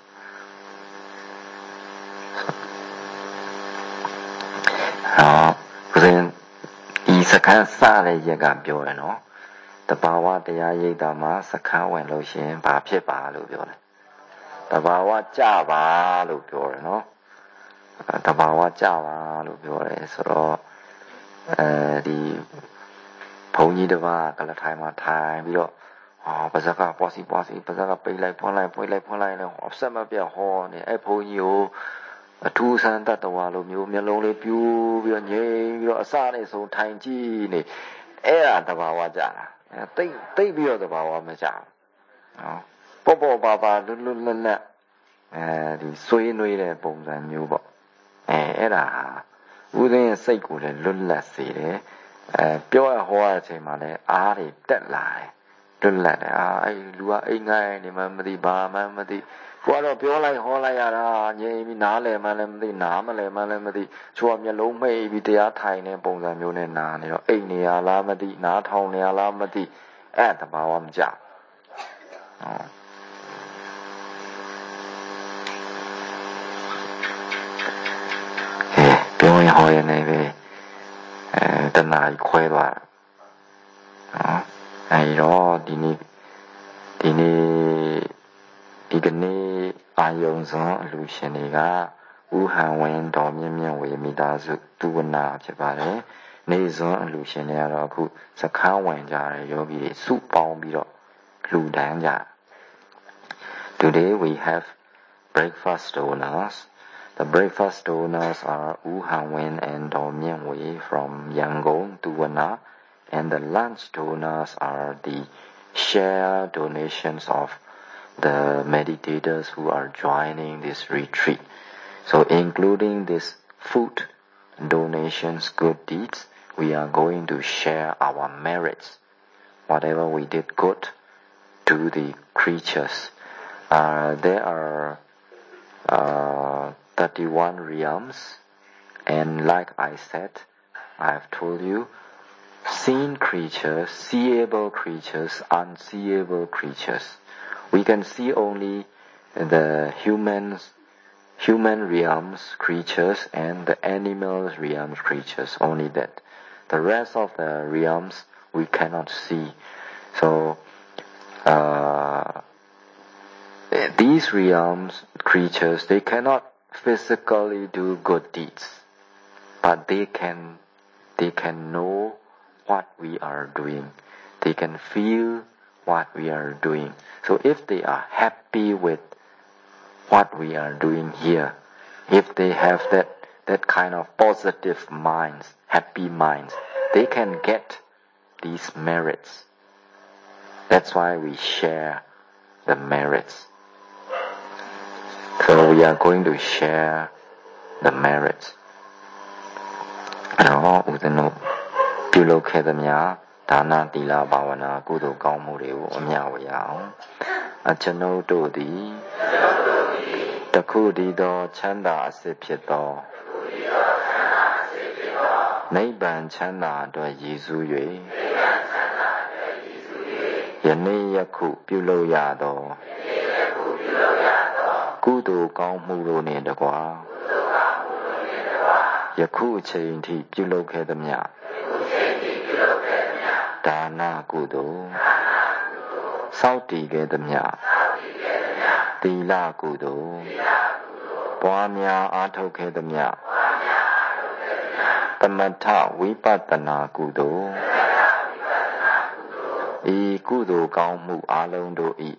Uh, then, ဒီစခန်းစတဲ့ရက်ကပြောရနော်တဘာဝတရားရိပ်တာမှာစခန်းဝင်လို့ရှင်ဘာဖြစ်ပါလို့ပြောတယ်တဘာဝကြပါလို့ပြောတယ်နော်တဘာဝကြပါလို့ပြောတယ်ဆိုတော့အဲဒီဘုန်းကြီးတစ်ပါးကလထိုင်မှာထိုင်ပြီးတော့ဟာပါဇက်ကပွားစီပွားစီပါဇက်ကပိတ်လိုက်ဖွင့်လိုက်ပိတ်လိုက်ဖွင့်လိုက်แล้วအဆက်မပြတ်ဟောနေအဲ့ဘုန်းကြီးကိုအထူးဆန်းတတဝါလိုမျိုးမျက်လုံးလေးပြူးပြီးတော့ငြိမ်ပြီးတော့အစနဲ့ဆုံးထိုင်ကြည့်နေအဲ့ဒါတဘာဝကြတာတိတ်တိတ်ပြီးတော့တဘာဝမကြဘူးနော်ပေါ့ပေါ့ပါပါလွတ်လွတ်လပ်လပ်အဲဒီဆွေးနွေးတဲ့ပုံစံမျိုးပေါ့အဲအဲ့ဒါဥသိရဲ့စိတ်ကိုလည်းလွတ်လပ်စေတယ်အဲပြောရဟောရတဲ့အချိန်မှာလည်းအားတွေတက်လာတယ်လွတ်လပ်တယ်အာအဲ့လူကအိမ်ငိုင်းနေမှမသိဘာမှမသိကိုကတော့ပြောလိုက်ဟောလိုက်ရတာငြိမ်ပြီးနားလည်မှလည်းမသိနားမလည်မှလည်းမသိချိုးကမျက်လုံးမှိတ်ပြီးတရားထိုင်နေပုံစံမျိုးနဲ့နားနေတော့အိမ်နေရလားမသိနားထောင်နေရလားမသိအဲ့တဘာဝမကြဟုတ်ပြောရင်ဟောရနေပဲအဲတနားခွဲသွားနော်အဲဒီတော့ဒီနေ့ဒီနေ့ဒီကနေ့အာယုံစွန်အလူရှင်တွေကဥဟန်ဝင်တော်မြင့်မြင့်ဝေမိသားစုသူဝနာဖြစ်ပါတယ်နေစွန်အလူရှင်တွေကတော့အခုစခန်းဝင်ကြတယ်ယောဂီတွေစုပေါင်းပြီးတော့လူတန်းကြ Today we have breakfast donors. The breakfast donors are U Han Wen and Do Mian Wei from Yangon to Wana, and the lunch donors are the share donations of the meditators who are joining this retreat. So including this food donations, good deeds, we are going to share our merits. Whatever we did good to the creatures. Uh, there are uh, thirty-one realms, and like I said, I have told you, seen creatures, seeable creatures, unseeable creatures. We can see only the humans, human realms creatures and the animal realms creatures, only that. The rest of the realms we cannot see. So, uh, these realms creatures, they cannot physically do good deeds, but they can, they can know what we are doing. They can feel what we are doing. So if they are happy with what we are doing here, if they have that that kind of positive minds, happy minds, they can get these merits. That's why we share the merits. So we are going to share the merits. နော်ဦးဇင်းတို့ပြုလုပ်ခဲ့သမျှဒါနသီလဘာဝနာကုသိုလ်ကောင်းမှုတွေကိုအမျှဝေရအောင်အကျွန်ုပ်တို့သည်တခုတည်းသောချမ်းသာအစစ်ဖြစ်သောနိဗ္ဗာန်ချမ်းသာအတွက်ရည်စူး၍ယနေ့ယခုပြုလုပ်ရသောကုသိုလ်ကောင်းမှုတို့နှင့်တကားယခုအချိန်ထိပြုလုပ်ခဲ့သမျှဒါနကုသိုလ်စောင့်တည်ခဲ့သမျှသီလကုသိုလ်ပွားများအားထုတ်ခဲ့သမျှသမထဝိပဿနာကုသိုလ်ဤကုသိုလ်ကောင်းမှုအလုံးတို့၏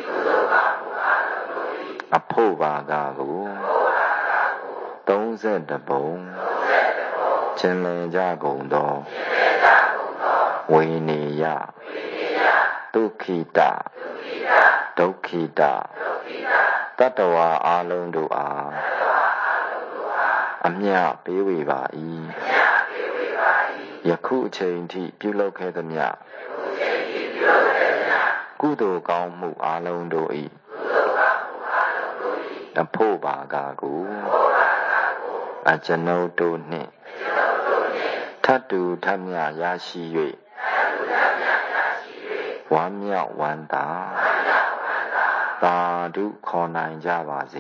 အဖို့ပါကကိုသုံးဆယ်တပုံကျင်လည်ကြကုန်သောဝိနေယဒုက္ခိတဒုက္ခိတတတ္တဝါအလုံးတို့အားအမြတ်ပေးဝေပါ၏ယခုအချိန်ထိပြုလုပ်ခဲ့သမျှကုသိုလ်ကောင်းမှုအလုံးတို့၏အဖို့ပါကကိုအကျွန်ုပ်တို့နှင့်ထပ်တူထပ်မြရရှိ၍ဝမ်းမြောက်ဝမ်းသာသာဓုခေါ်နိုင်ကြပါစေ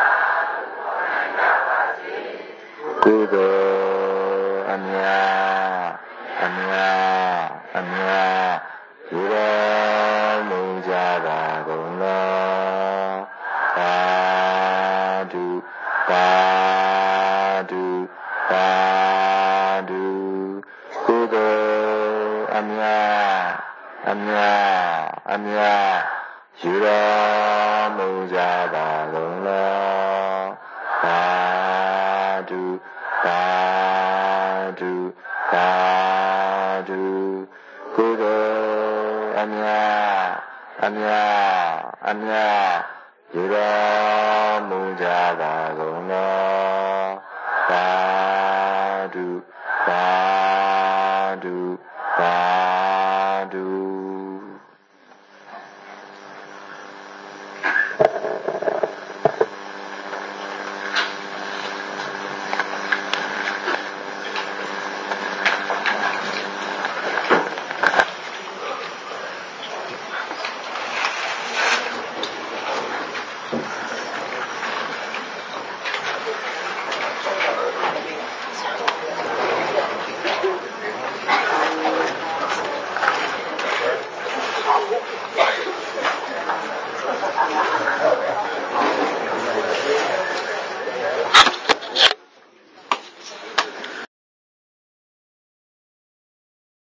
ကုသိုလ်အမြတ်အမြတ်အမြတ်ယူတော်မူကြပါကုန်လောသာဓုသာဓုသာဓုကုသိုလ်အမြတ်အမြတ်အမြတ်ယူတော်မူကြပါကုန်လောသာဓုသာဓုသာဓုကုသိုလ်အမြတ်အမြတ်အမြတ်ယူတော်မူကြပါကုန်လောသာဓု